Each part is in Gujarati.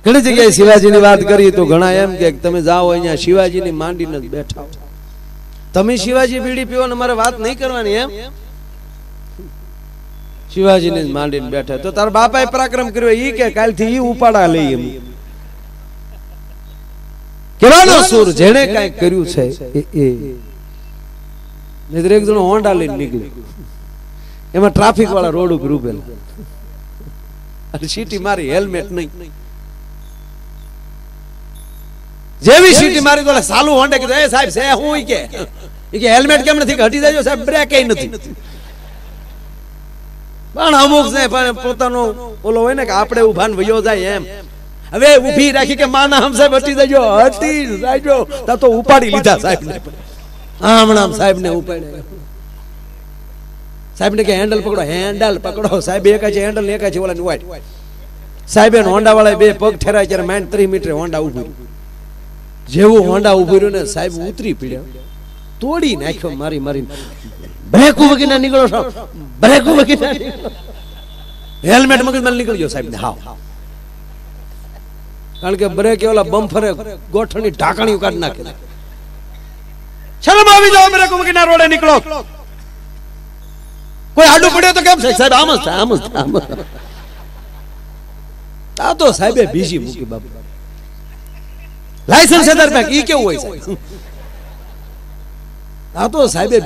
ઘણી જગ્યાએ શિવાજીની વાત કરી તો ઘણા એમ કે તમે જાઓ અહીંયા શિવાજીની માંડીને જ બેઠા હો, તમે શિવાજી બીડી પીવો ને મારે વાત નહીં કરવાની એમ, શિવાજીને જ માંડીને બેઠા. તો તારા બાપાએ પરાક્રમ કર્યો ઈ કે કાલથી ઈ ઉપાડા લઈ એમ કેવાનો સુર જેણે કઈ કર્યું છે એ નહીતર એક જણો હોન્ડા લઈને નીકળ્યો, એમાં ટ્રાફિક વાળા રોડ ઉપર ઉભેલા અને સીટી મારી, હેલ્મેટ નહીં. જેવી સીટી મારી તો સાલું હોન્ડે કીધું એ સાહેબ છે હું કે હેલ્મેટ કેમ નથી, હટી જાય સાહેબ, બ્રેક નથી. પણ અમુક છે પણ પોતાનો ઓલો હોય ને કે આપણે ઉભાન વયો જાય એમ, હવે ઊભી રાખી કે માના હમ સાહેબ હટી જજો, હટી જાયજો તા તો ઉપાડી લીધા સાહેબ ને. હમણાં સાહેબ ને ઉપાડ્યા, સાહેબ ને કે હેન્ડલ પકડો, હેન્ડલ પકડો. સાહેબ એક છે હેન્ડલ ને એક છે ઓલા વાઈટ. સાહેબ હોન્ડા વાળા બે પગ ઠેરાય ત્યારે માઇન્ડ 30 મીટર હોન્ડા ઉભી, જેવું હોન્ડા ઉભી રહ્યું ને સાહેબ ઉતરી પડ્યા, તોડી નાખ્યો મારી મારીને. બ્રેક વગી ના નીકળો છો, બ્રેક વગી ના નીકળો, હેલ્મેટ મગજમાં નીકળી ગયો સાહેબ ને. હા, કારણ કે બ્રેક ઓલા બમ્ફરે ગોઠણની ઢાંકણી કાઢી નાખે. શરમ આવી જાવ, બ્રેક વગી ના રોડે નીકળો. કોઈ આડું પડ્યો તો કેમ સાહેબ આમ જ આમ જ આમ જ. આ તો સાહેબે બીજી મૂકી બાબુ, લાયસન્સ આધાર બેંક ઈ કેવું હોય સાહેબ? આ તો સાહેબે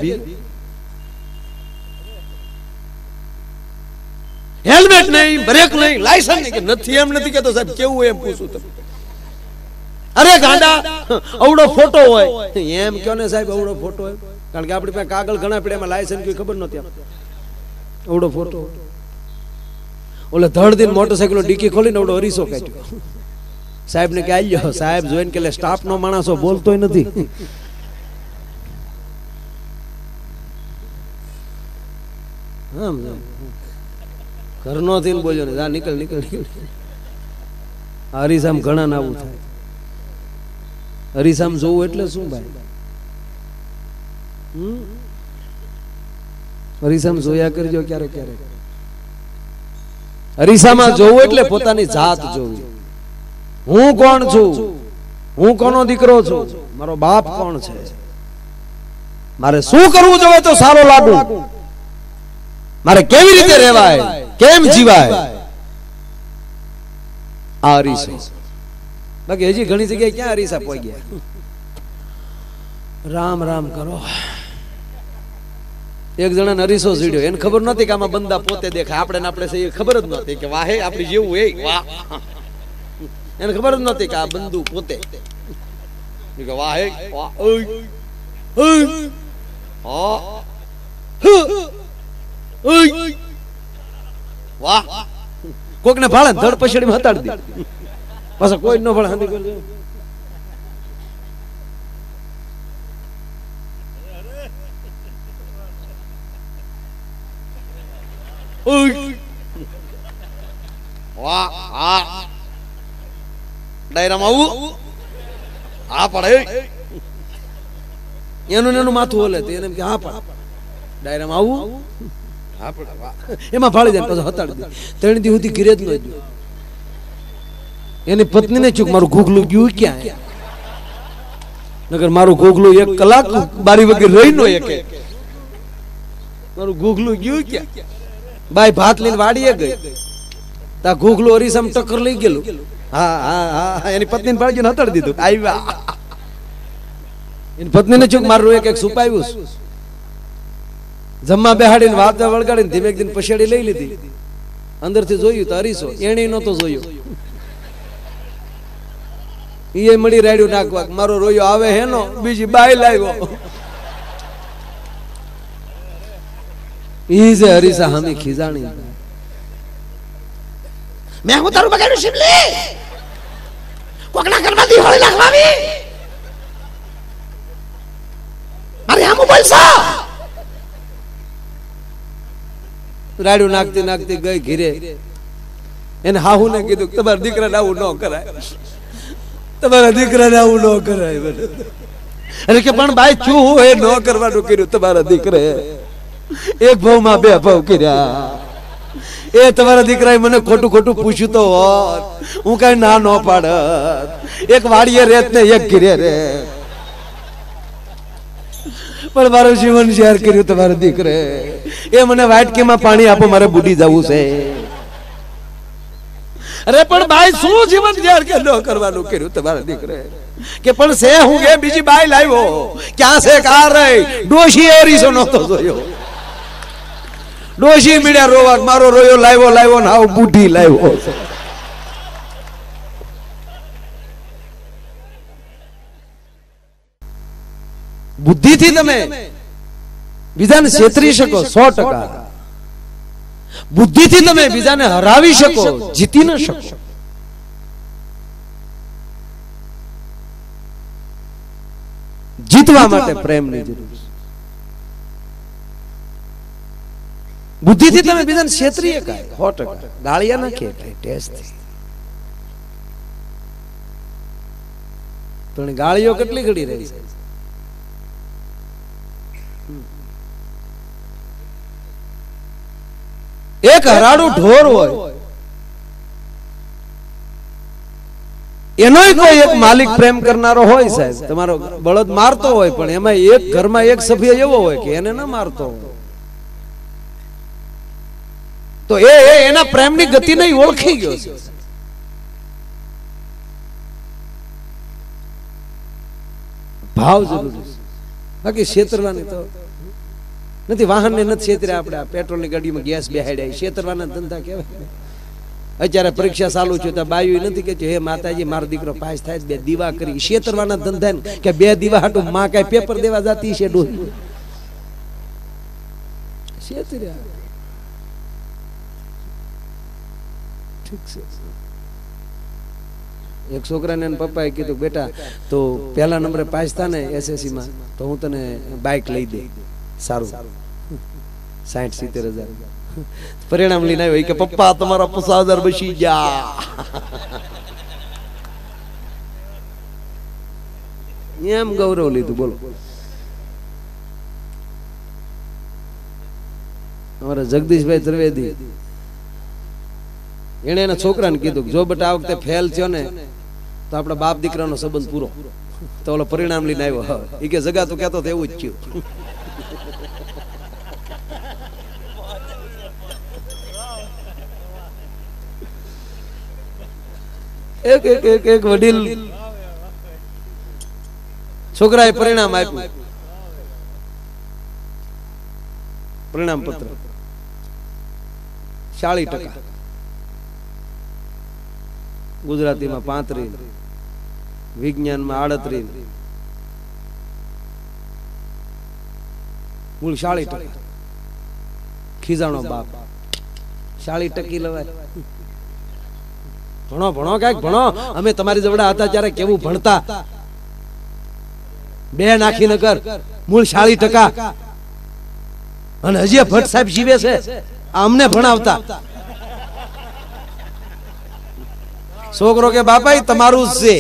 હેલ્મેટ નહીં, બ્રેક નહીં, લાયસન્સ નહીં, કે નથી એમ નથી કેતો સાહેબ, કેવું હોય એમ પૂછું તમે. અરે ગાંડા અવડો ફોટો હોય એમ કયો ને સાહેબ, અવડો ફોટો હોય, કારણ કે આપણી પાસે કાગળ ઘણા પડે, એમાં લાયસન્સ કોઈ ખબર નહોતી. અવડો ફોટો ઓલે ધડ દિન મોટરસાઇકલ ડીકી ખોલીને અવડો અરીસો કાઢ્યો. સાહેબ ને કે આવ્યો, સાહેબ જોઈને કે સ્ટાફ નો માણસો બોલતોય નથી. ઘરનો થઈને બોલ્યો ને, નીકળ નીકળ નીકળ. હરીસામ ઘણા ના આવું થાય. હરીસામ જોવું એટલે શું ભાઈ? હરીસામ જોયા કરજો ક્યારેક ક્યારેક. હરીસામાં જોવું એટલે પોતાની જાત જોવી. હું કોણ છું, હું કોનો દીકરો છું, મારો બાપ કોણ છે, મારે શું કરવું જોઈએ તો સારો લાગુ, મારે કેવી રીતે રહેવાય, કેમ જીવાય. આ હરીસો. બાકી હજી ઘણી જગ્યાએ ક્યાં હરીસા પહોંચી ગયા. રામ રામ કરો. એક જણા હરીસો સીડ્યો, એને ખબર નહોતી કે આમાં બંદા પોતે દેખાય, આપણે ને આપણે ખબર જ નહોતી કે વાહે આપણી જેવું એ વાહ, એને ખબર જ નહોતી કે આ બંદુ પોતે વાહે વાહ. કોક ને ભાળે ધડ પછડી હતાડી દે, પાછા કોઈ ન ભાળે હાંધી કરી દે. ડાયરામાં આવું હા પડે, એનું એનું માથું ઓલે એને કે હા પડે. ડાયરામાં આવું હા પડે, એમાં ફાળી જાય પાછું હતાડી દે. 3 દી સુધી ઘીરે જ ન ગયો. એની પત્નીને ચૂક મારું ઘોઘલું ગયું ક્યાં? નગર મારું ઘોઘલું 1 કલાક બારી વગર રહી નો એકે, મારું ઘોઘલું ગયું ક્યાં? બાઈ ભાત લઈને વાડીએ ગઈ, તા ઘોઘલું અરીસામ ટક્કર લઈ ગયેલું. હા હા હા, એની પત્નીને પાડી હતાડી દીધું. આવ્યા એની પત્નીને ચૂક મારું એક સુપાવ્યું, જમવા બેહાડીને વાત વળગાડીને ધીમે એક દિન પછાડી લઈ લીધી. અંદરથી જોયું તો અરીસો, એને નહોતો જોયો. એ મળી રાડ્યું નાખવા, મારો રોયો આવે હેનો, બીજી બાઈ લાવ્યો. ઈ જે હરીસા હમી ખીજાણી. મેં હું તારું બગાડ્યું શિવલી, કોકના ઘરમાંથી હોળી લાગવાવી, મારી આમું બોલશો. રાડ્યું નાખતી નાખતી ગઈ ઘીરે. એને હાહુ ને કીધું તમારા દીકરાને આવું ન કરાય, તમારા દીકરાને આવું ન કરાય. અરે કે પણ બાઈ શું એ ન કરવાનું કર્યું તમારા દીકરે? એક ભાવ માં 2 ભાવ કર્યા, એ તમારા દીકરાએ મને ખોટું ખોટું પૂછ્યું તો હોત, હું કઈ ના ન પાડત. એક વાડીએ રેત ને એક ઘીરે રે, પણ મારું જીવન શેર કર્યું તમારા દીકરે. એ મને વાટકીમાં પાણી આપો, મારે બુડી જવું છે. અરે પણ ભાઈ શું જીવન શેર કે ન કરવાનું કર્યું તમારા દીકરે? કે પણ છે હું એ બીજી બાઈ લાવ્યો, ક્યાં છે કાર રહી? ડોશી એરીસો નતો જોયો. ડોશી મીડ્યા રોવા, મારો રોયો લાવ્યો લાવ્યો ને આવ બુઢી લાવ્યો. બુદ્ધિથી તમે બીજાને છેતરી શકો 100%. બુદ્ધિથી તમે બીજાને હરાવી શકો, જીતી ન શકો. જીતવા માટે પ્રેમની જરૂર છે. બુદ્ધિથી તમે બીજાને છેતરી શકાય 100%. ગાળિયા નાખે ટેસ્ટ. પણ ગાળીઓ કેટલી ઘડી રહી છે? એક હરાડું ઢોર હોય, એનોય કોઈ એક માલિક પ્રેમ કરનારો હોય સાહેબ. તમારો બળદ મારતો હોય પણ એમાં એક ઘરમાં એક સભ્ય એવો હોય કે એને ના મારતો હોય, તો એના પ્રેમની ગતિ નહીં ઓળખી ગયો છે. ભાવ જરૂરી છે, બાકી છેતરવાની તો નથી. વાહન ને નથી છેતર્યા આપણે. પેટ્રોલ ની ગાડીમાં ગેસ બેહાડ્યા, છેતરવાના ધંધા કહેવાય. અત્યારે પરીક્ષા ચાલુ છે તો બાયું નથી કે હે માતાજી મારો દીકરો પાસ થાય, 2 દીવા કરી. છેતરવાના ધંધા કે 2 દીવા હાટું માં કઈ પેપર દેવા જતી છે ડોહી. છેતર્યા. ઠીક છે. એક છોકરાને પપ્પાએ કીધું બેટા તો પહેલા નંબરે પાસ થા ને એસએસસી માં તો હું તને બાઇક લઈ દે. સારું, 60-70,000 પરિણામ લઈને આવ્યો કે પપ્પા તમારા 50,000 બચી ગયા. એમ ગૌરવ લીધું. બોલો, અમારા જગદીશભાઈ ત્રિવેદી એને એના છોકરાને કીધું જો બેટા આ વખતે ફેલ થયો ને તો આપણા બાપ દીકરાનો સંબંધ પૂરો. તો ઓલો પરિણામ લઈને આવ્યો. એ કે જગા તો કહેતો એવું જ થયું. એક વડીલ છોકરાએ પરિણામ આપ્યું, પરિણામ પત્ર 40%, ગુજરાતીમાં 35, વિજ્ઞાનમાં 38, મૂળ 40%. ખીજાણો બાપ, 40% લવાય. ભણો ભણો કઈક ભણો. અમે તમારી જોડે હતા ત્યારે કેવું ભણતા. 2 નાખી નગર, મૂળ 40%. અને હજી ભટ્ટ સાહેબ જીવે છે, અમને ભણાવતા. છોકરો કે બાપા તમારું છે,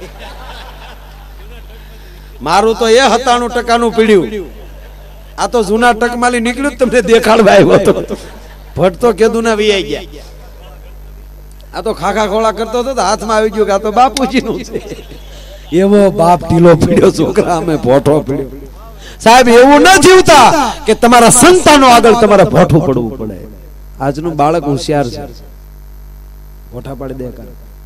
મારું તો એ 97% પીડ્યું. આ તો જૂના ટકમાલી નીકળ્યું તમને દેખાડવા આવ્યો હતો. ભટ્ટ તો કીધું ના વી આવી ગયા. આ તો ખાખા ખોળા કરતો હતો, હાથમાં આવી ગયું કે આ તો બાપુજી નું છે. એવો બાપ ઢીલો પીડ્યો છોકરા, અમે ભોઠો પીડ્યો. સાહેબ એવું ન જીવતા કે તમારા સંતાનો આગળ તમારે ભોઠું પડવું પડે. આજનું બાળક હોશિયાર છે, ભોઠા પાડી દે.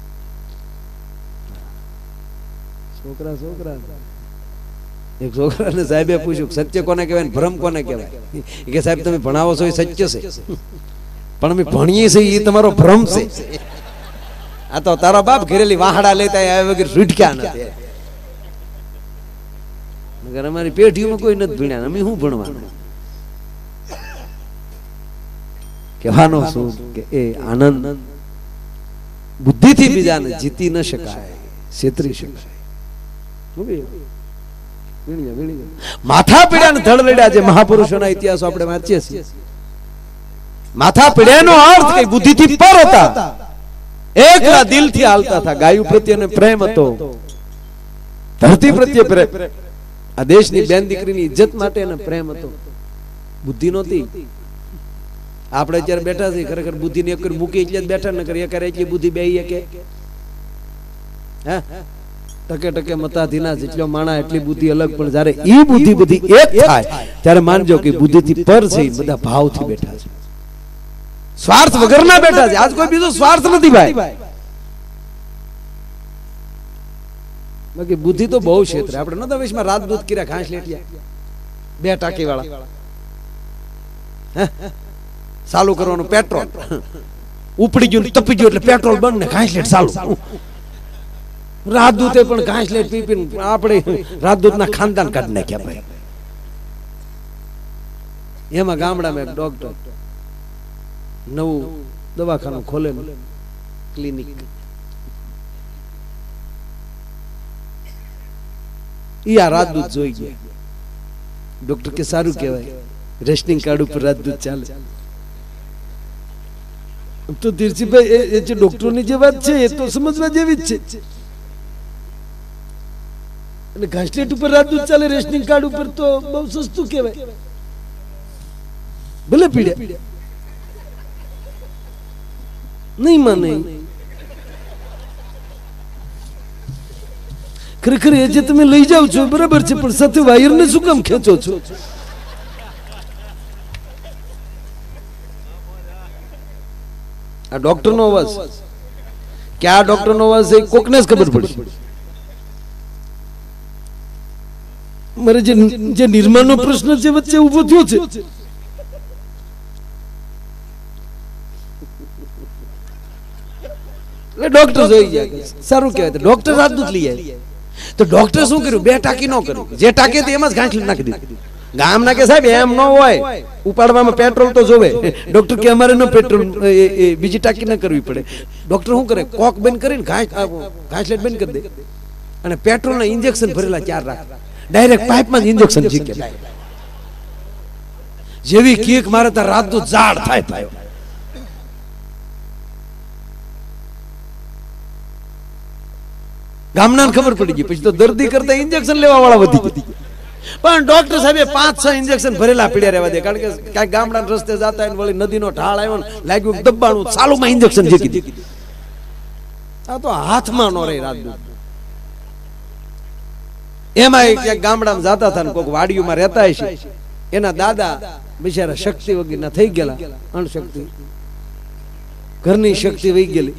છોકરા એક છોકરાને સાહેબે પૂછ્યું સત્ય કોને કહેવાય ને ભ્રમ કોને કહેવાય? કે સાહેબ તમે ભણાવો છો એ સત્ય છે, પણ અમે ભણીએ છીએ એ તમારો ભ્રમ છે. આ તો તારા બાપ ઘરેલી વાહડા લેતા આવ્યા વગર રૂઠક્યા નથી. અમારી પેઢીમાં કોઈ નથી ભણ્યા, અમે શું ભણવાનું? કહેવાનો શું કે એ આનંદ બુદ્ધિથી બીજાને જીતી ન શકાય, છેતરી શકાય. માથા પીડ્યા ને ધડ લડ્યા જે મહાપુરુષોના ઇતિહાસો આપણે વાંચીએ છીએ. માથા પીડ્યાનો અર્થ કઈ બુદ્ધિથી પર હતા, એકલા દિલથી હાલતા હતા. ગાયું પ્રત્યેનો પ્રેમ હતો, ધરતી પ્રત્યે પ્રેમ, આ દેશની બેન દીકરીની ઇજ્જત માટે પ્રેમ હતો. બુદ્ધિ નહોતી. આપણે અત્યારે બેઠા છીએ ખરેખર બુદ્ધિ ને એક મૂકી એટલે જ બેઠા ન કરી કરે એટલી બુદ્ધિ બેહી કે હે ટકે ટકે મતાધીના જેટલો માણા એટલી બુદ્ધિ અલગ પણ જ્યારે ઈ બુદ્ધિ બધી એક થાય ત્યારે માનજો કે બુદ્ધિ થી પર છે બધા ભાવથી બેઠા છે સ્વાર્થ વગરના બેઠા છે આજ કોઈ બીજો સ્વાર્થ નથી ભાઈ બાકી બુદ્ધિ તો બહુ ક્ષેત્રે આપણે નતા વિશમાં રાત દૂધ કર્યા ઘાસ લેટિયા 2 ટાંકી વાળા ચાલુ કરવાનું પેટ્રોલ ઉપડી ગયું તપી ગયું એટલે પેટ્રોલ બંધ ને ઘાસ લેટ ચાલુ રાજદૂતે પણ ઘાસ લેટ પી પીને આપણે રાજદૂતના ખાનદાન કાઢી નાખ્યા ભાઈ એમાં ગામડામાં એક ડોક્ટર નવું દવાખાનું ખોલેલું ક્લિનિક ઈ આ રાજદૂત જોઈ ગયા ડોક્ટર કે સારું કહેવાય રેશનિંગ કાર્ડ ઉપર રાજદૂત ચાલે તો તીરસીભાઈ એ જે ડોક્ટરની જે વાત છે એ તો સમજવા જેવી જ છે અને ઘાસલેટ ઉપર રાજદૂત ચાલે રેશનિંગ કાર્ડ ઉપર તો બહુ સસ્તું કહેવાય ભલે પીડ્યા નહીં માને ખરેખર એ જે તમે લઈ જાવ છો બરાબર છે પણ સાથે વાયર ને શું કામ ખેંચો છો આ ડોક્ટર નો અવાજ કે આ ડોક્ટર નો અવાજ છે કોકને જ ખબર પડી મારે જે નિર્માણ નો પ્રશ્ન છે વચ્ચે ઉભો થયો છે ડોક્ટર જોઈ ગયા સારું કહેવાય ડોક્ટર રાજદૂત લઈ આવ્યા તો ડોક્ટર શું કર્યું 2 ટાંકી ન કર્યું જે ટાંકી હતી એમ જ ઘાંચ નાખી દીધી ગામના કે સાહેબ એમ ન હોય ઉપાડવામાં પેટ્રોલ તો જોવે ડોક્ટર કે અમારે ન પેટ્રોલ બીજી ટાંકી ન કરવી પડે ડોક્ટર શું કરે કોક બંધ કરીને ઘાસલેટ બંધ કરી દે અને પેટ્રોલના ઇન્જેક્શન ભરેલા 4 રાખ ડાયરેક્ટ પાઇપમાં જ ઇન્જેક્શન જીકે જેવી કીક મારે તો રાજદૂત ઝાડ થાય ગામના ખબર પડી ગઈ પછી તો દર્દી કરતા ઇન્જેક્શન લેવા વાળા વધી ગયા પણ ડોક્ટર સાહેબે 5-6 ઇન્જેક્શન ભરેલા પીડ્યા રહેવા દે કારણ કે કઈ ગામડા રસ્તે જતા હોય વળી નદીનો ઢાળ આવ્યો ને લાગ્યું દબાણું ચાલુમાં ઇન્જેક્શન જીકી દીધી આ તો હાથમાં નો રહી રાજદૂત એમાં એક ગામડામાં જતા હતા ને કોઈક વાડીઓમાં રહેતા હશે એના દાદા બિચારા શક્તિ વગરના થઈ ગયેલા અણશક્તિ ઘરની શક્તિ વહી ગયેલી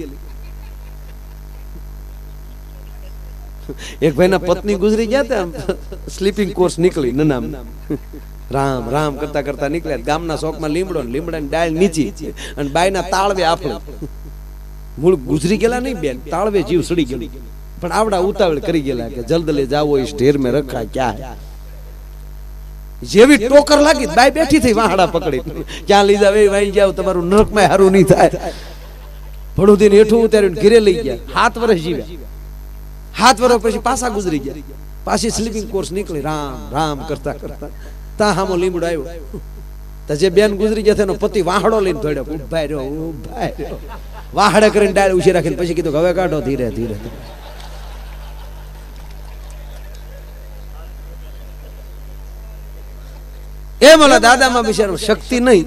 એક ભાઈના પત્ની ગુજરી ગયા હતા સ્લીપિંગ કોર્સ નીકળી નનામ રામ રામ કરતા કરતા નીકળ્યા ગામના ચોકમાં લીમડો લીમડાની ડાળ નીચી અને બાયના તાળવે આપણે મૂળ ગુજરી ગયેલા નહીં બેન તાળવે જીવ સડી ગયો પણ આવડા ઉતાવળ કરી ગયેલા કે જલ્દી જાવો ઇસ ઢેર में रखा क्या है જેવી ટોકર લાગી બાય બેઠી થઈ વાહડા પકડી ક્યાં લઈ જાવ એ વાઈ જાવ તમારું નરકમાં હારું નહીં થાય ભડુદીને હેઠું ઉતારીને ઘરે લઈ ગયા 7 વર્ષ જીવ્યા 7 વર્ષ પછી પાછા ગુજરી ગયા પાછી સ્લીપિંગ કોર્સ નીકળી રામ રામ કરતા કરતા તા હામો લીમડો આવ્યો તો જે બેન ગુજરી ગયા એનો પતિ વાહડો લઈને દોડ્યો ઉભા રહ્યો વાહડા કરીને ડાળ ઉછી રાખીને પછી કીધું હવે કાઢો ધીરે ધીરે એમ ઓલા દાદામાં બિચારો શક્તિ નહીં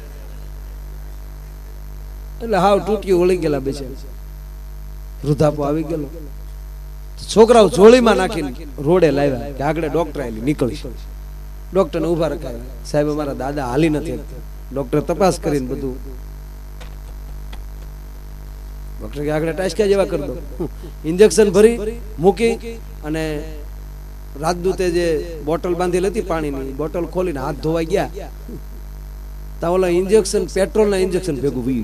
એટલે હાવ તૂટ્યું વળી ગયેલા બિચારા વૃદ્ધાપો આવી ગયેલો છોકરાઓ જોળીમાં નાખીને રોડે લાવ્યા કે આગળ ડોક્ટર આલી નીકળી ડોક્ટરને ઉભા રખાયા સાહેબ અમારા દાદા હાલી નથી ડોક્ટર તપાસ કરીને બધું ડોક્ટર કે આગળ ટાસક્યા જેવા કરી દો ઇન્જેક્શન ભરી મૂકી અને રાજદૂતે જે બોટલ બાંધેલી હતી પાણીની બોટલ ખોલીને હાથ ધોવા ગયા તા ઓલા ઇન્જેક્શન પેટ્રોલના ઇન્જેક્શન ભેગું વી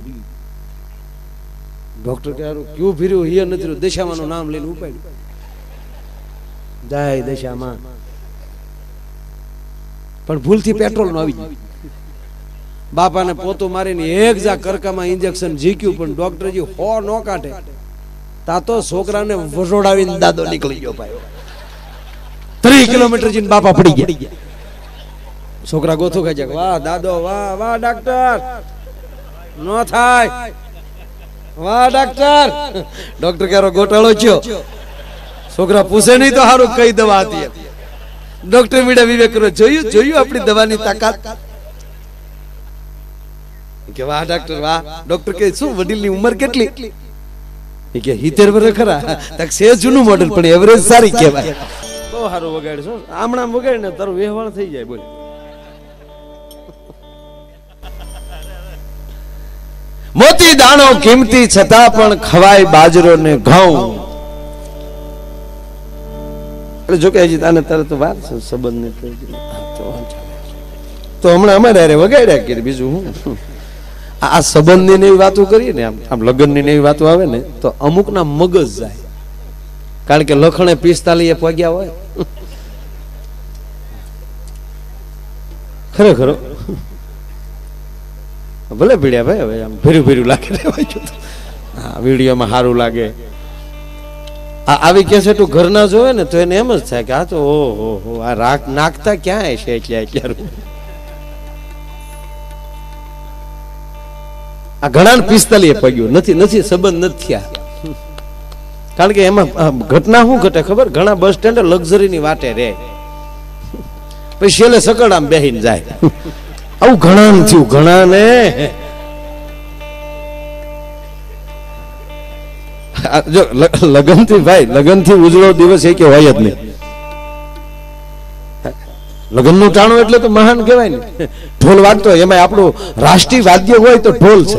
ડોક્ટર કે ક્યું ભીર્યું હિયર નથી દશામાનું નામ લઈને ઉપાડ્યું જય દશામાં પણ ભૂલથી પેટ્રોલ નો આવી ગયું બાપાને પોતું મારીને એક જા કરકામાં ઇન્જેક્શન ઝીક્યું પણ ડોક્ટરજી હો નો કાઢે તા તો છોકરાને વરોડાવીને દાદો નીકળી ગયો ભાઈ 3 કિલોમીટર જઈને બાપા પડી ગયા છોકરા ગોથો ખાઈ જાય વાહ દાદો વાહ વાહ ડાક્ટર નો થાય વાહ ડાક્ટર ડોક્ટર કેરો ગોટાળો થયો છોકરા પૂછે નહીં તો હારું કઈ દવા હતી ડોક્ટર મીડા વિવેક કરો જોયું આપણી દવાની તાકાત કે વાહ ડોક્ટર વાહ. ડોક્ટર કે શું વડીલની ઉંમર કેટલી? કે 70 વર્ષ ખરા. તક સે જૂનું મોડેલ પણ એવરેજ સારી કહેવાય. બહુ સારું વગાડે છો. આમણામ વગાડે ને તારું વ્યવહાર થઈ જાય. બોલ મોતી દાણો કિંમતી છતાં પણ ખવાય બાજરો ને ઘઉં. જો કે હજી તાને તરત વાર છે સંબંધ ને તો હમણાં અમારે અરે વગાડ્યા કે બીજું હું આ સંબંધની ને એવી વાતો કરીએ ને આમ લગ્નની ને એવી વાતો આવે ને તો અમુક ના મગજ જાય. કારણ કે લખણે 45 પગ્યા હોય ખરેખર ભલે પીડ્યા ભાઈ. હવે આમ ભેરું ભેરું લાગે હા વિડીયોમાં સારું લાગે. આવી કેસેટ ઘરના જોવે ને તો એને એમ જ થાય કે આ તો ઓહો આ રાખ નાખતા ક્યાં છે એટલા આ ઘણા 45 પગ્યું નથી સંબંધ નથી થયા. કારણ કે એમાં ઘટના શું ઘટે ખબર? ઘણા બસ સ્ટેન્ડ લક્ઝરીની વાટે રે પછી છેલ્લે સકડામાં બેહીને જાય. આવું ઘણા થયું. ઘણા ને જો લગન થી ભાઈ લગન થી ઉજળો દિવસ એ કે હોય જ નહીં. લગન નું ટાણું એટલે તો મહાન કહેવાય ને. ઢોલ વાગતો હોય એમાં આપણું રાષ્ટ્રીય વાદ્ય હોય તો ઢોલ છે.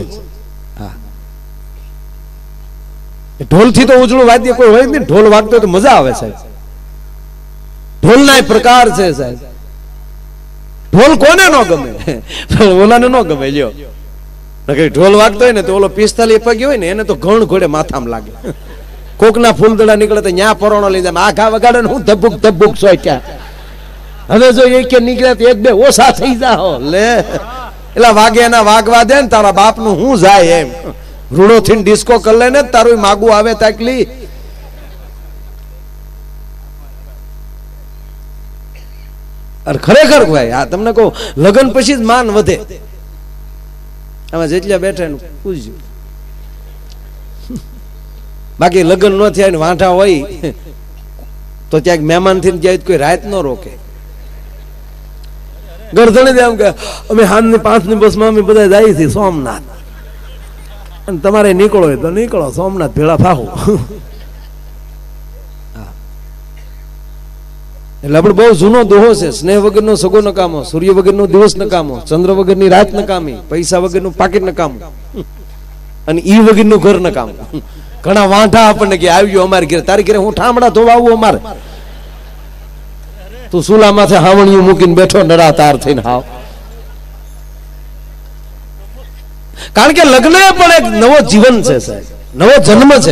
ઢોલ થી તો ઉજળું વાદ્ય કોઈ હોય નહીં. ઢોલ વાગતો તો મજા આવે સાહેબ. ઢોલ ના પ્રકાર છે સાહેબ. ઢોલ કોને ન ગમે? ઓલાને ન ગમે. લ્યો ઢોલ વાગતો હોય ને તો ઓલો 45 પગ્યો હોય ને એને તો ઘણ ઘોડે માથામાં લાગે. કોકના ફૂલદડા નીકળે તો ન્યા પરોણો લઈ જાય. આખા વગાડે ને હું ધબુક ધબુક સોચ્યા. હવે જો એક કે નીકળે તો એક બે ઓછા થઈ જાઓ લે. એટલે વાગે એના વાગવા દે ને તારા બાપ નું હું જાય એમ. રૂડો થી ડિસ્કો કરી લે ને તારું માગું આવે તાકલી. અરે ખરેખર ભાઈ આ તમને કહું લગ્ન પછી જ માન વધે. આમાં જેટલા બેઠા ને પૂછજો. બાકી લગ્ન ન થયા ને વાંઢા હોય તો ત્યાં મહેમાન થી જાય કોઈ રાત ન રોકે. ગરધણી એમ કે અમે હાંજની 5 ની બસમાં અમે બધા જઈએ છીએ સોમનાથ અને તમારે નીકળો હોય તો નીકળો સોમનાથ ભેળા ફાહો. એટલે આપણે બહુ જૂનો દોહો છે. સ્નેહ વગરનો સગો નકામો, સૂર્ય વગરનો દિવસ નકામો, ચંદ્ર વગરની રાત નકામી, પૈસા વગરનું પાકીટ નકામું અને ઈ વગરનું ઘર નકામું. ઘણા વાંઢા આપણને કે આવ્યો અમારે ઘરે. તારી ઘરે હું ઠામડા ધોવા આવું અમારે? તું સુલા માથે હાવણીયું મૂકીને બેઠો નડાતાર થઈને હાવ. કારણ કે લગ્ન પણ એક નવો જીવન છે સાહેબ, નવો જન્મ છે.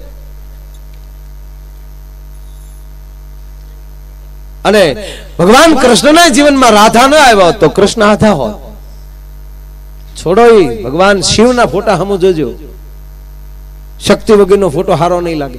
અને ભગવાન કૃષ્ણના જીવનમાં રાધા ન આવ્યા હોત તો કૃષ્ણ આધા હોત. છોડો ભગવાન શિવના ફોટા હમુ જોજો. શક્તિ વગરનો ફોટો હારો નહીં લાગે.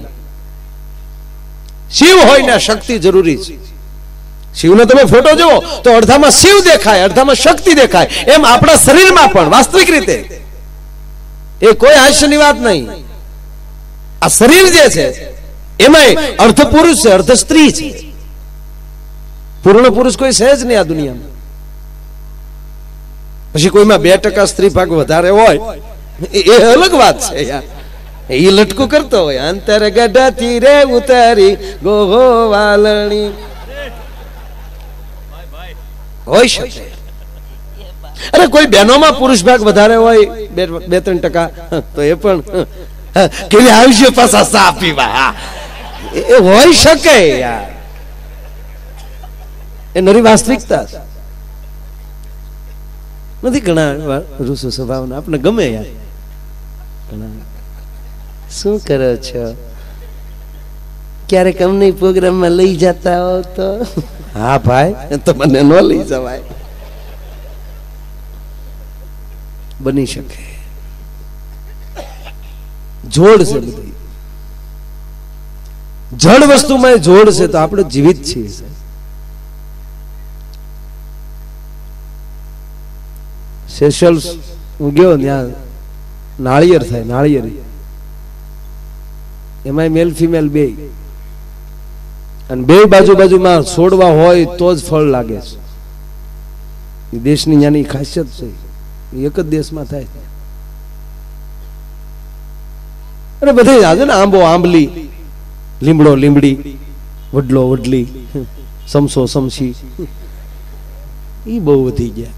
શિવ હોય ને શક્તિ જરૂરી છે. શિવનો તમે ફોટો જુઓ તો અડધામાં શિવ દેખાય, અડધામાં શક્તિ દેખાય. એમ આપણા શરીરમાં પણ વાસ્તવિક રીતે એ કોઈ હાસ્યની વાત નહીં. આ શરીર જે છે એમાં અર્ધ પુરુષ છે, અર્ધ સ્ત્રી છે. પૂર્ણ પુરુષ કોઈ છે જ નહીં આ દુનિયામાં. પછી કોઈમાં 2% સ્ત્રી ભાગ વધારે હોય એ અલગ વાત છે યાર. એ લટકું કરતો હોય અંતર ગઢાથી રે ઉતારી ગોહો વાલણી હોય શકે. અરે કોઈ બહેનોમાં પુરુષ ભાગ વધારે હોય 2-3% તો એ પણ કેવી આવશે પાછા સા પીવા એ હોય શકે યાર. એ નરી વાસ્તવિકતા નથી. ઘણા રૂસુ સ્વભાવના આપણે ગમે યાર. ઘણા શું કરો છો? ક્યારેક અમને પ્રોગ્રામમાં લઈ જતા હો તો? હા ભાઈ તો મને ન લઈ જવાય. બની શકે. જોડ છે બધી. જડ વસ્તુમાં જોડ છે તો આપણે જીવિત છીએ. સેશલ્સ હું ગયો ત્યાં નાળિયેર થાય. નાળિયેર એમાં મેલ ફિમેલ બે અને બે બાજુમાં છોડવા હોય તો જ ફળ લાગે છે. દેશની ત્યાંની ખાસિયત છે. એક જ દેશમાં થાય. અરે બધે આજે ને આંબો આંબલી, લીમડો લીમડી, વડલો વડલી, સમસો સમસી, ઈ બહુ વધી ગયા.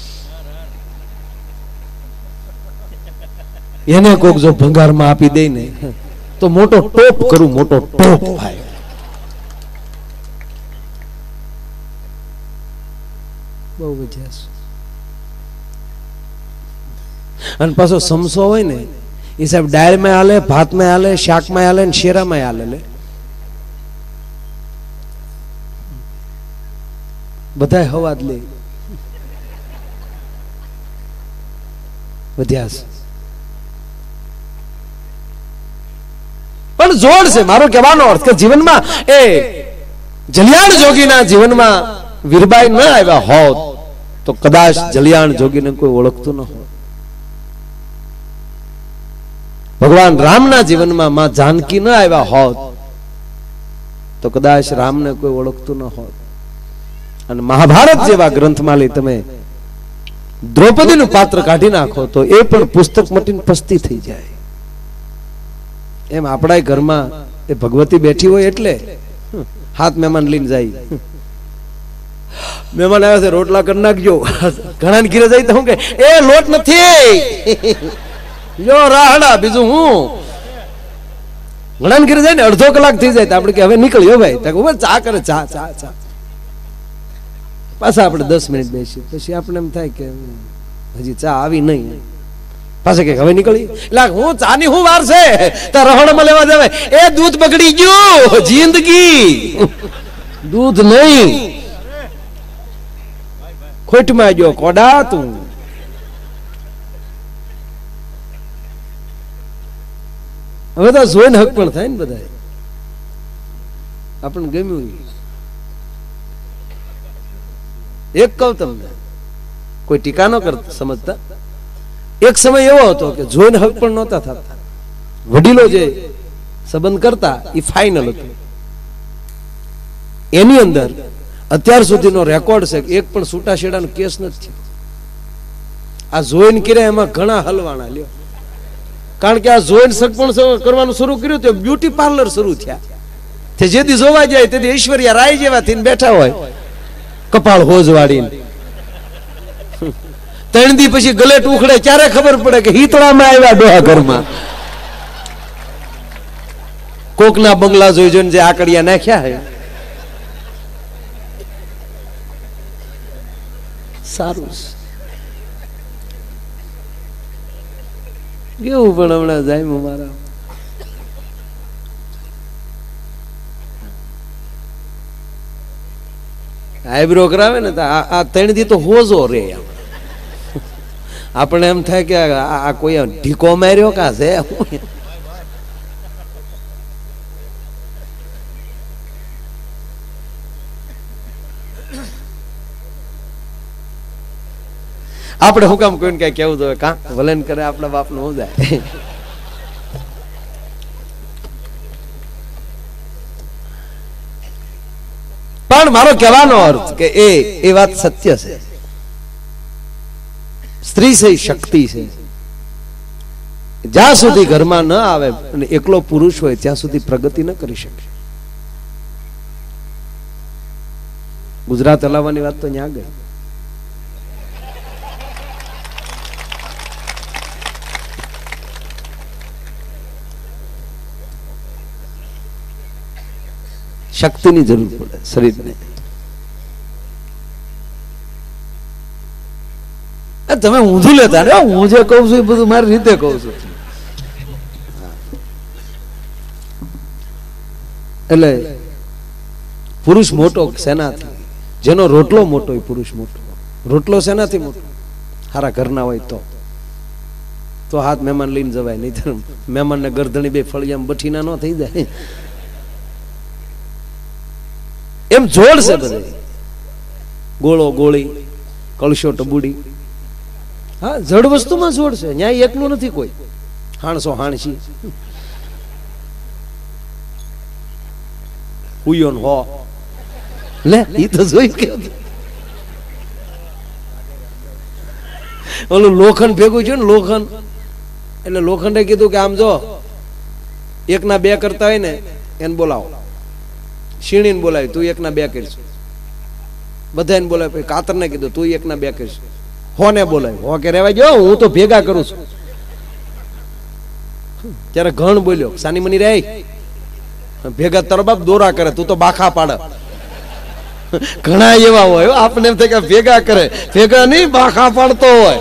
એને કોક જો ભંગારમાં આપી દે ને તો મોટો ટોપ કરું, મોટો ટોપ ભાઈ. બહુ વધ્યા. અને પાછો સમસો હોય ને એ સાહેબ દાળમાં હાલે, ભાતમાં હાલે, શાકમાં હાલે ને શેરામાં હાલે. લે બધા હવા જ લે. વધ્યા. પણ જોડ છે મારો કહેવાનો અર્થ કે જીવનમાં એ જલિયાણ જોગીના જીવનમાં વીરબાઈ ન આવ્યા હોત તો કદાચ જલિયાણ જોગીને કોઈ ઓળખતું ન હોત. ભગવાન રામના જીવનમાં માં જાનકી ન આવ્યા હોત તો કદાચ રામને કોઈ ઓળખતું ન હોત. અને મહાભારત જેવા ગ્રંથમાં તમે દ્રૌપદીનું પાત્ર કાઢી નાખો તો એ પણ પુસ્તક મટીને પસ્તી થઈ જાય. એમ આપણા ઘરમાં એ ભગવતી બેઠી હોય એટલે હાથ મહેમાન લઈને જાય. મહેમાન આવ્યા છે રોટલા કરી નાખજો. ઘણા ઘીરે જાય તો હું કે એ લોટ નથી જો રાહડા, બીજું હું. ઘણા ઘીરે જાય ને અડધો કલાક થઈ જાય તો આપણે કે હવે નીકળ્યો ભાઈ, ચા કરે, ચા ચા ચા. પાછા આપણે 10 મિનિટ બેસીએ, પછી આપણે એમ થાય કે હજી ચા આવી નહીં. પાછા કે હવે નીકળી, એટલે હું ચાની હું વાર છે તો રહોડામાં લેવા જવાય. એ દૂધ બગડી ગયું, જિંદગી દૂધ નહીં, ખોટમાં ગયો કોડા તું. હવે તો જોઈને હક પણ થાય ને બધા. આપણને ગમ્યું. એક કહું તમને, કોઈ ટીકા ન કરતા સમજતા. એક સમય એવો હતો કે જોઈને હક પણ નહોતા થતા. વડીલો જે સંબંધ કરતા એ ફાઇનલ હતું. એની અંદર અત્યાર સુધીનો રેકોર્ડ છે એક પણ છૂટાછેડાનો કેસ નથી. આ જોઈને કર્યા એમાં ઘણા હલવાણા લ્યો. કારણ કે આ જોઈને સગપણ કરવાનું શરૂ કર્યું તો બ્યુટી પાર્લર શરૂ થયા. તે જેથી જોવા જાય તેથી ઐશ્વર્યા રાય જેવા થઈને બેઠા હોય, કપાળ હોજ વાળીને. 3 દી પછી ગલેટ ઉખડે ત્યારે ખબર પડે કે હિતળામાં આવ્યા ડોહા ઘરમાં. કોકના બંગલા જોઈ જોઈને જે આકડિયા નાખ્યા હે. સારું કેવું પણ હમણાં જાય મારા આઈબ્રો કરાવે ને તો આ 3 દી તો હોજો રે. આપણે એમ થાય કે આ કોઈ ઢીકો માર્યો કા છે. આપણે હું કામ કોઈને કઈ કેવું જોઈએ કા ભલે કરે આપણા બાપ નું હું જાય. પણ મારો કહેવાનો અર્થ કે એ વાત સત્ય છે. સ્ત્રી છે શક્તિ છે. જ્યાં સુધી ઘરમાં ન આવે અને એકલો પુરુષ હોય ત્યાં સુધી પ્રગતિ ન કરી શકે. ગુજરાત હલાવવાની વાત તો ત્યાં ગઈ. શક્તિની જરૂર પડે શરીરને. તમે ઊંધું લેતા ને, હું જે કહું છું એ બધું મારી રીતે કહું છું. એટલે પુરુષ મોટો શેનાથી, જેનો રોટલો મોટો હોય પુરુષ મોટો. રોટલો શેનાથી મોટો? સારા ઘરના હોય તો હાથ મહેમાન લઈને જવાય, નહીં મહેમાનને ગરદણી 2 ફળિયામાં બઠીના ન થઈ જાય. એમ જોડ છે બધે. ગોળો ગોળી, કળશો ટબુડી. હા, જડ વસ્તુમાં જોડ છે. ન્યાય એકલું નથી કોઈ. હાણસો હાણસી હુયોન હો લે ઈ તો જોઈ કે ઓલું લોખંડ ભેગું છે ને લોખંડ, એટલે લોખંડે કીધું કે આમ જો એકના બે કરતા હોય ને એને બોલાવો, શીણીને બોલાવી તું એકના બે કરીશ, બધાને બોલાવે. કાતરને કીધું તું એકના બે કરીશ, હોને બોલાવી, હો કે રેવાય જો હું તો ભેગા કરું છું. ત્યારે ઘણ બોલ્યો સાની મની રે ભેગા તરબાબ દોરા કરે, તું તો બાખા પાડે. ઘણા એવા હોય આપણે એમ થાય કે ભેગા કરે, ભેગા નહીં બાખા પાડતો હોય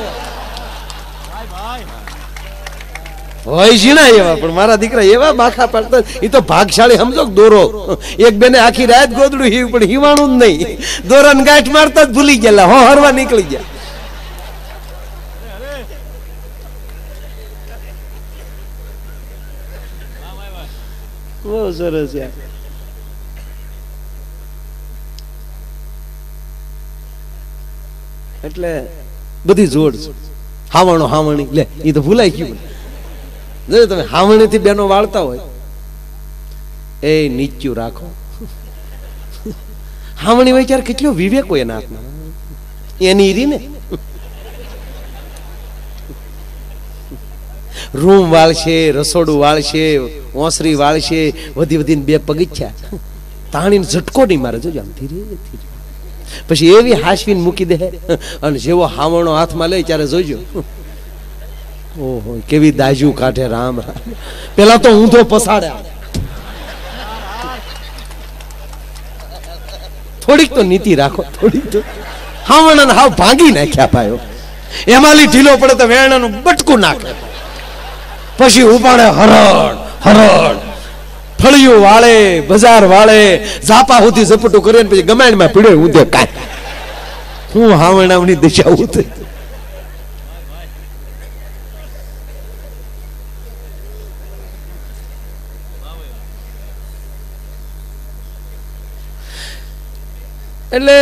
ઝીણા એવા. પણ મારા દીકરા એવા બાખા પાડતા, એ તો ભાગશાળી સમજો. દોરો એક બેને આખી રાત ગોદડું હીવ પણ હીવાણું જ નહીં, દોરાને ગાંઠ મારતા જ ભૂલી ગયેલા, હો હરવા નીકળી ગયા. બહુ સરસ યાર. એટલે બધી જોડ છે. હાવણો હાવણી લે એ તો ભૂલાઈ ગયું. જો તમે હાવણી થી બેનો વાળતા હોય એ નીચું રાખો. હાવણી હોય ત્યારે કેટલો વિવેક હોય એના હાથમાં, એની રી ને રૂમ વાળશે, રસોડું વાળશે, ઓસરી વાળશે, વધી વધીને બે પગીચ્છા તાણીને ઝટકો નહીં મારે. જોજો આમ ધીરે ધીરે, પછી એવી હાશવીને મૂકી દે, અને જેવો હાવણો હાથમાં લે ત્યારે જોજો ઓહો કેવી દાજુ કાઢે. રામ રામ. પેલા તો ઊંધો પસાડ્યા, થોડીક તો નીતિ રાખો, થોડીક તો. હાવણાને હાવ ભાંગી નાખ્યા ભાઈઓ, એમાંલી ઢીલો પડે તો વેણાનું બટકું નાખે, પછી ઉપાડે હરણ હરણ, ફળિયું વાળે, બજાર વાળે, ઝાપા સુધી ઝપટું કરે, પછી ગમાણમાં પીડ્યો ઊંધે કાંઈ. હું હાવણાની દિશા ઉતરી. એટલે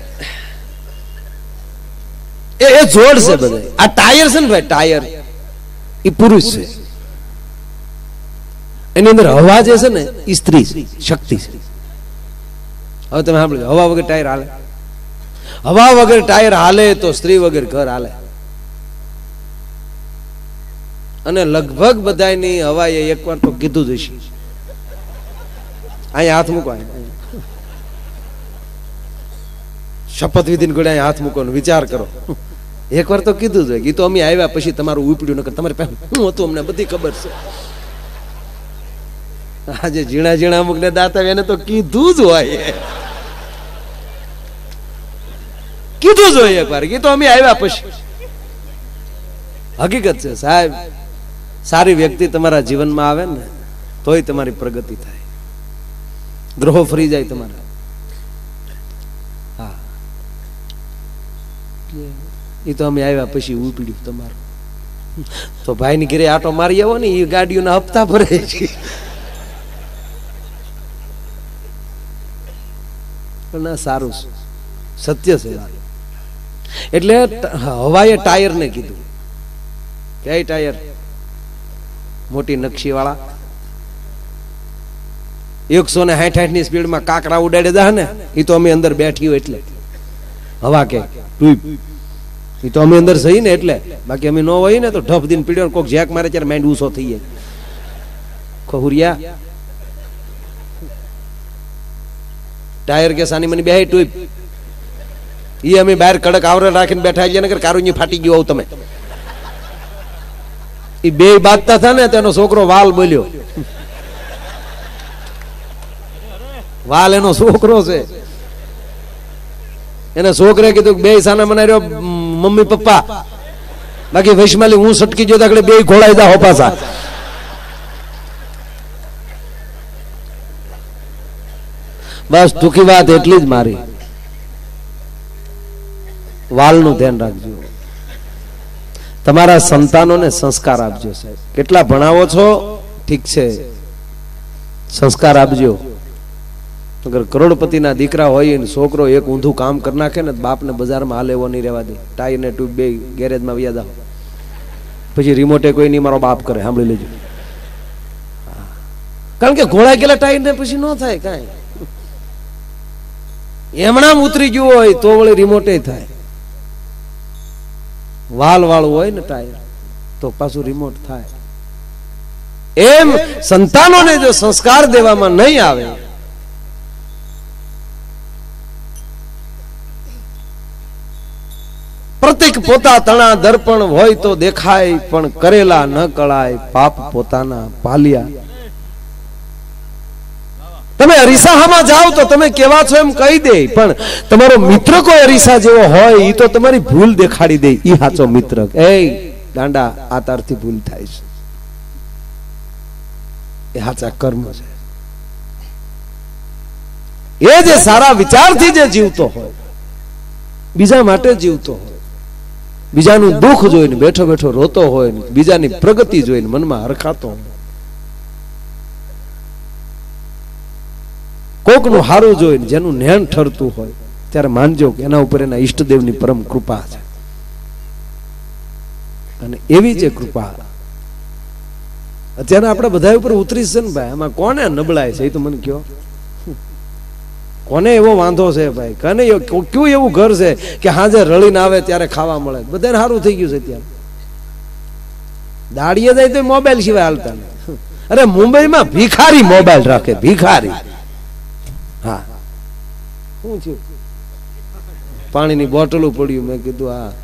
એ જોડ છે બધા. આ ટાયર છે ને ભાઈ, ટાયર એ પુરુષ છે, એની અંદર હવા જે છે ને એ સ્ત્રી છે, શક્તિ છે. હવે તમે સાંભળો, હવા વગર ટાયર હાલે? હવા વગર ટાયર હાલે તો સ્ત્રી વગર ઘર હાલે. અને લગભગ બધાની હવાએ એકવાર તો કીધું જ હશે. અહીંયા હાથ મૂકો, શપથ વિધિને ઘોડે હાથ મૂકો, વિચાર કરો. એકવાર તો કીધું જ હોય, તો અમે આવ્યા પછી તમારું ઉપડ્યું નકર તમારે પહેલા શું હતું અમને બધી ખબર છે. આજે ઝીણા ઝીણા અમુક ને દાતા એને તો કીધું જ હોય, કીધું જ હોય એકવાર, તો અમે આવ્યા પછી. હકીકત છે સાહેબ, સારી વ્યક્તિ તમારા જીવનમાં આવે ને તોય તમારી પ્રગતિ થાય, ગ્રહો ફરી જાય તમારા. હા, એ તો અમે આવ્યા પછી ઉપડ્યું તમારું. તો ભાઈ ની ઘરે આટો મારી આવો ને, એ ગાડીઓના હપ્તા ભરે છે. ના સારું છે, સત્ય છે. એટલે હવાએ ટાયર ને કીધું કે ટાયર મોટી નકશી વાળા 160 ની સ્પીડમાં કાકરા ઉડાડે દા ને, એ તો અમે અંદર બેઠી હોય એટલે હવા કે એ તો અમે અંદર સહી ને એટલે, બાકી અમે ન હોય ને તો ઢપ દિન પીડ્યો કોક જેક મારે ત્યારે માઇન્ડ ઊંચો થઈ જાય. ખહુરિયા ટાયર કે સાની મની બે ટૂપ, એ અમે બહાર કડક આવરે રાખીને બેઠા છીએ ને કારુંજી ફાટી ગયો આવું તમે. એ બે બાજતા હતા ને તેનો છોકરો વાલ બોલ્યો, વાલ એનો છોકરો છે. એને છોકરે કીધું બે સાના મને રહ્યો મમ્મી પપ્પા, બાકી વૈશમાલી હું સટકી ગયો તો બે ઘોડાઈ દા હોપાસા. બસ ટૂંકી વાત એટલી જ મારી, વાલનું ધ્યાન રાખજો. તમારા સંતાનોને સંસ્કાર આપજો સાહેબ. કેટલા ભણાવો છો ઠીક છે, સંસ્કાર આપજો. અગર કરોડપતિના દીકરા હોય ને છોકરો એક ઊંધું કામ કરી નાખે ને, બાપને બજારમાં હાલે એવો નહીં રહેવા દે. ટાયર ને ટ્યુબ બે ગેરેજમાં વ્યા દો, પછી રિમોટે કોઈ નહીં મારો બાપ કરે. સાંભળી લેજો, કારણ કે ઘોડા ગયેલા ટાયર ને પછી ન થાય કાંઈ. એમણામ ઉતરી ગયું હોય તો વળી રિમોટે થાય. વાલ વાળું હોય ને ટાયર તો પાછું રિમોટ થાય. એમ સંતાનોને જો સંસ્કાર દેવામાં નહીં આવે, પ્રતિક પોતા તણા દર્પણ હોય તો દેખાય, પણ કરેલા ન કળાય પાપ પોતાના પાલિયા. તમે અરીસામાં જાઓ તો તમે કેવા છો એમ કહી દે, પણ તમારો મિત્ર કોઈ અરીસા જેવો હોય એ તો તમારી ભૂલ દેખાડી દે. ઈ સાચો મિત્ર. એ ગાંડા, આ તારથી ભૂલ થાય છે, એ સાચા કર્મ છે. એ જે સારા વિચારથી જે જીવતો હોય, બીજા માટે જીવતો હોય, બીજાનું દુઃખ જોઈને બેઠો બેઠો રોતો હોય, બીજાની પ્રગતિ જોઈને મનમાં હરખાતો હોય, કોકનું હારું જોઈને જેનું નેણ ઠરતું હોય, ત્યારે માનજો કે એના ઉપર એના ઈષ્ટદેવની પરમ કૃપા છે. અને એવી જે કૃપા અત્યારે આપણે બધા ઉપર ઉતરી છે ને ભાઈ. આમાં કોને નબળાય છે એ તો મને કહો. કોને એવો વાંધો છે ભાઈ? કને કયું એવું ઘર છે કે હાજે રળીને આવે ત્યારે ખાવા મળે? બધાને સારું થઈ ગયું છે. ત્યારે દાડીએ જાય તો મોબાઈલ સિવાય હાલતા નહીં. અરે મુંબઈમાં ભિખારી મોબાઈલ રાખે, ભિખારી. હા, શું થયું? પાણીની બોટલો પડ્યું. મેં કીધું હા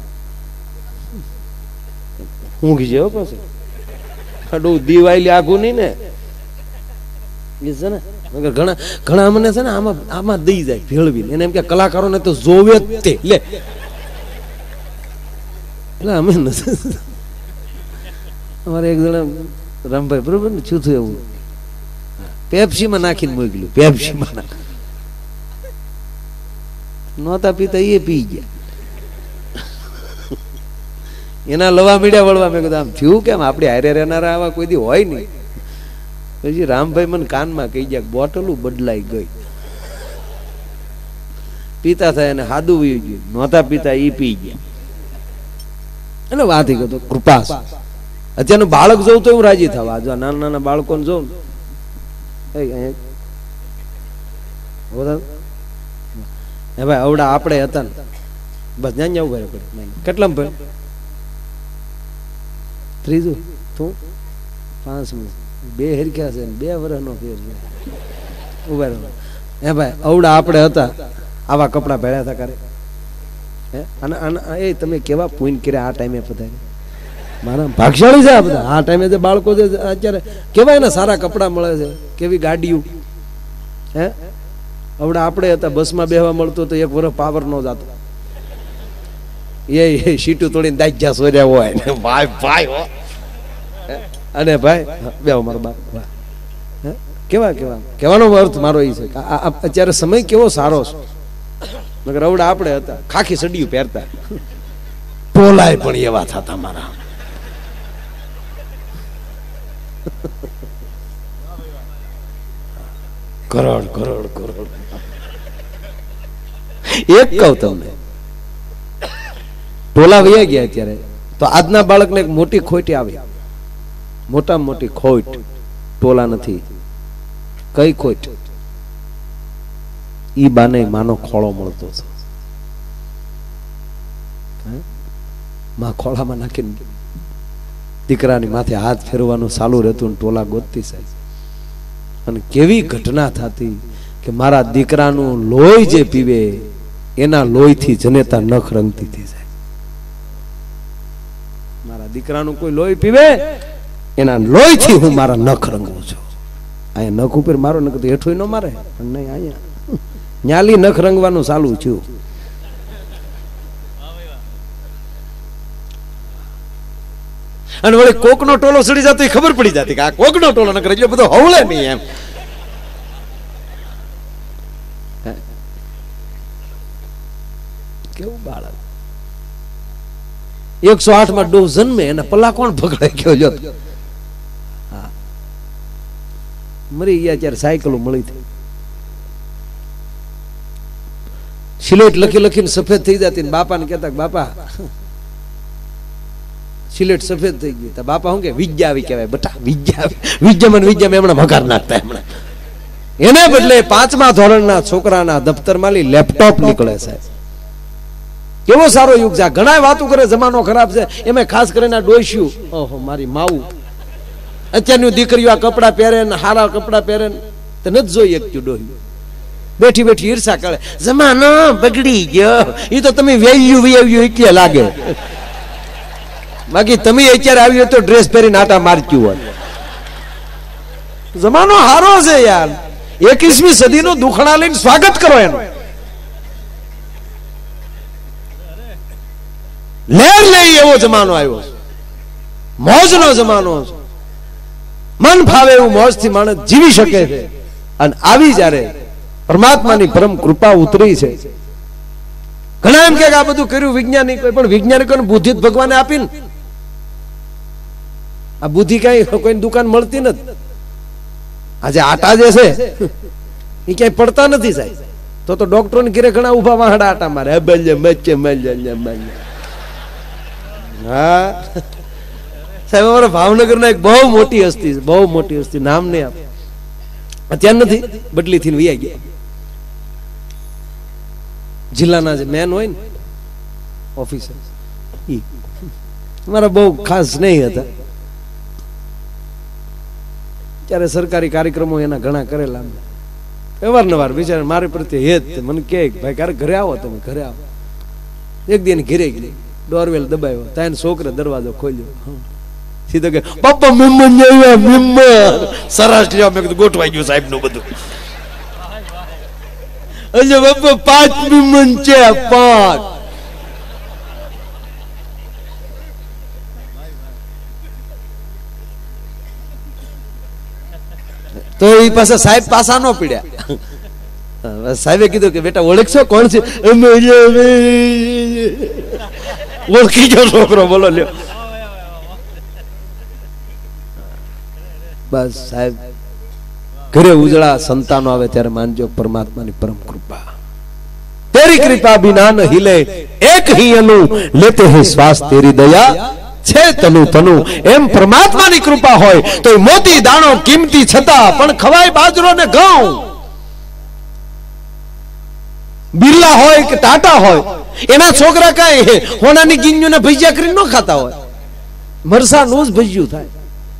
ઊંઘી જાય પછી ખાડું દિવાળી આખું નહીં ને છે ને. ઘણા ઘણા મને છે ને આમાં દઈ જાય ભેળવી. એને એમ કે કલાકારોને તો જોવે જ તે લે. એટલે અમે અમારે એક જણા રામભાઈ બરોબર ને શું થયું એવું પેપ્સીમાં નાખીને મોકલ્યું. પેપ્સીમાં નાખી નહોતા પીતા એ પી ગયા. એના લવા મીડિયા વળવા. મેં કીધું આમ થયું કેમ? આપણે હારે રહેનારા આવા કોઈ દી હોય નહીં. પછી રામભાઈ મને કાનમાં કહી ગયા બોટલું બદલાઈ ગઈ. પીતા થાય અને હાદું વયું ગયું. નહોતા પીતા એ પી ગયા. એટલે વાત ગયો કૃપા. અત્યારનું બાળક જોઉં તો હું રાજી થવા. જો નાના નાના બાળકોને જોઉં હે ભાઈ, અવડા આપણે હતા ને બસ ત્યાં જવું ભાઈ પડે. કેટલામ ભાઈ? ત્રીજું તું? 5 બે હેરખ્યા છે, 2 વર્ષનો ફેર છે. ઉભા રહો. હે ભાઈ, અવડા આપણે હતા આવા કપડા પહેર્યા હતા કરે. હે અને એ તમે કેવા પૂન કર્યા આ ટાઈમે પધારે. મારા ભાગશાળી છે આ બધા. આ ટાઈમે જે બાળકો છે અત્યારે કેવા એને સારા કપડા મળે છે, કેવી ગાડીઓ. હે અવડા આપણે હતા બસમાં બેહવા મળતું તો 1 વર્ષ પાવર નો જતો. એ સીટું તોડીને દાજ્યા સોર્યા હોય ને ભાઈ ભાઈ હો. અને ભાઈ બે મારો બાપ કેવા કેવા કહેવાનો અર્થ મારો એ છે કે અત્યારે સમય કેવો સારો છે. મગર અવડા આપણે હતા ખાખી સડિયું પહેરતા, ટોલાય પણ એવા થતા મારા. કરોડ કરોડ કરોડ. એક કહું તમને, ટોલા વયા ગયા અત્યારે તો આજના બાળકને એક મોટી ખોટી આવી. મોટામાં મોટી ખોટ ટોલા નથી. કઈ ખોટ? ઈ બાને માનો ખોળો મળતો હતો. માં ખોળામાં નાખીને દીકરાની માથે હાથ ફેરવાનું ચાલુ રહેતું, ટોલા ગોતતી સાહેબ. અને કેવી ઘટના થતી કે મારા દીકરાનું લોહી જે પીવે એના લોહીથી જનેતા નખ રંગતી થઈ જાય. મારા દીકરાનું કોઈ લોહી પીવે એના લોહીથી હું મારા નખ રંગું છું. અહીંયા નખ ઉપર મારો નખ તો હેઠો ન મારે, નહીં અહીંયા ન્યાલી નખ રંગવાનું ચાલુ થયું. અને વળી કોકનો ટોલો સડી જતો ખબર પડી જતી કે આ કોકનો ટોલો નકર એટલે બધો હવળે નહીં એમ. કેવું બાળક 108 માં ડોહ જન્મે એને પલ્લા કોણ પકડે ગયો? જો મરી ગયા ત્યારે સાયકલો મળી હતી. સિલેટ લખી લખીને સફેદ થઈ જતી. બાપાને કહેતા બાપા સિલેટ સફેદ થઈ ગઈ. તો બાપા શું કે વિજ્ઞા આવી કહેવાય બટા, વિજ્ઞા વિજ્ઞામાં વિજ્ઞામાં હમણાં મગાર નાખતા. હમણાં એને બદલે 5મા ધોરણના છોકરાના દફતરમાં લેપટોપ નીકળે સાહેબ. કેવો સારો યુગ છે. ઘણા વાતો કરે જમાનો ખરાબ છે, એમાં ખાસ કરીને ડોસ્યું, ઓહો મારી માવું, અત્યારની દીકરીઓ આ કપડા પહેરે ને હારા કપડા પહેરે તો નથી જોઈ એકતું ડોહ્યું બેઠી બેઠી ઈર્ષા કરે, જમાનો બગડી ગયો. એ તો તમે વેયું એટલે લાગે, બાકી તમે અત્યારે આવ્યો તો ડ્રેસ પહેરીને આટા મારક્યું હોય. જમાનો હારો છે યાર. 21મી સદીનો દુખણા લઈને સ્વાગત કરો એનું. લેર લઈ એવો જમાનો આવ્યો છે, મોજનો જમાનો છે. મન ફાવે એવું મોજથી માણસ જીવી શકે છે. અને આવી જ્યારે પરમાત્માની પરમ કૃપા ઉતરી છે. ઘણા એમ કે આ બધું કર્યું વૈજ્ઞાનિક, પણ વૈજ્ઞાનિકોને બુદ્ધિ ભગવાને આપી ને. આ બુદ્ધિ કઈ કોઈની દુકાન મળતી નથી. આજે આટા જે છે એ ક્યાંય પડતા નથી સાહેબ. તો ડોક્ટર ને ઘરે ઘણા ઉભા વાહડા આટા મારે. હા સાહેબ, અમારા ભાવનગર ના એક બહુ મોટી હસ્તી છે, બહુ મોટી હસ્તી, નામ નહીં આપ, અત્યારે નથી, બદલી થઈને વૈયા ગયા. જિલ્લાના જે મેન હોય ને ઓફિસર, મારા બહુ ખાસ સ્નેહી હતા. ત્યારે સરકારી કાર્યક્રમો એના ઘણા કરેલા. અવારનવાર બિચારા મારી પ્રત્યે હેત મને કે ભાઈ ક્યારે ઘરે આવો, તમે ઘરે આવો. એક દિન ઘરે ગઈ, ડોરવેલ દબાવ્યો, ત્યાં છોકરા દરવાજો ખોલ્યો, સીધો કે પપ્પા મહેમાન આવ્યા, મહેમાન. સરસ લ્યો, મેં કીધું ગોઠવાઈ ગયું સાહેબ નું બધું. અલ્યા બાપા 5 મહેમાન છે, 5. તો એ પાછા સાહેબ પાસા નો પીડ્યા. સાહેબે કીધું કે બેટા ઓળખશો કોણ છે? ઓળખી ગયો છોકરો, બોલો લ્યો. બસ સાહેબ ઘરે ઉજળા સંતાનો આવે ત્યારે માનજો પરમાત્માની પરમ કૃપા. તેરી કૃપા બિના ન हिले, એક ही अनु लेते हैं श्वास तेरी दया છે તનુ તનુ. એમ પરમાત્માની કૃપા હોય તો મોતી દાણો કિંમતી છતાં પણ ખવાય બાજરો ને ઘઉં. બિરલા હોય કે ટાટા હોય, એના છોકરા કઈ હોનાની ગીંજુ ને ભજીયા કરીને ન ખાતા હોય, મરસાનું જ ભજીયું થાય.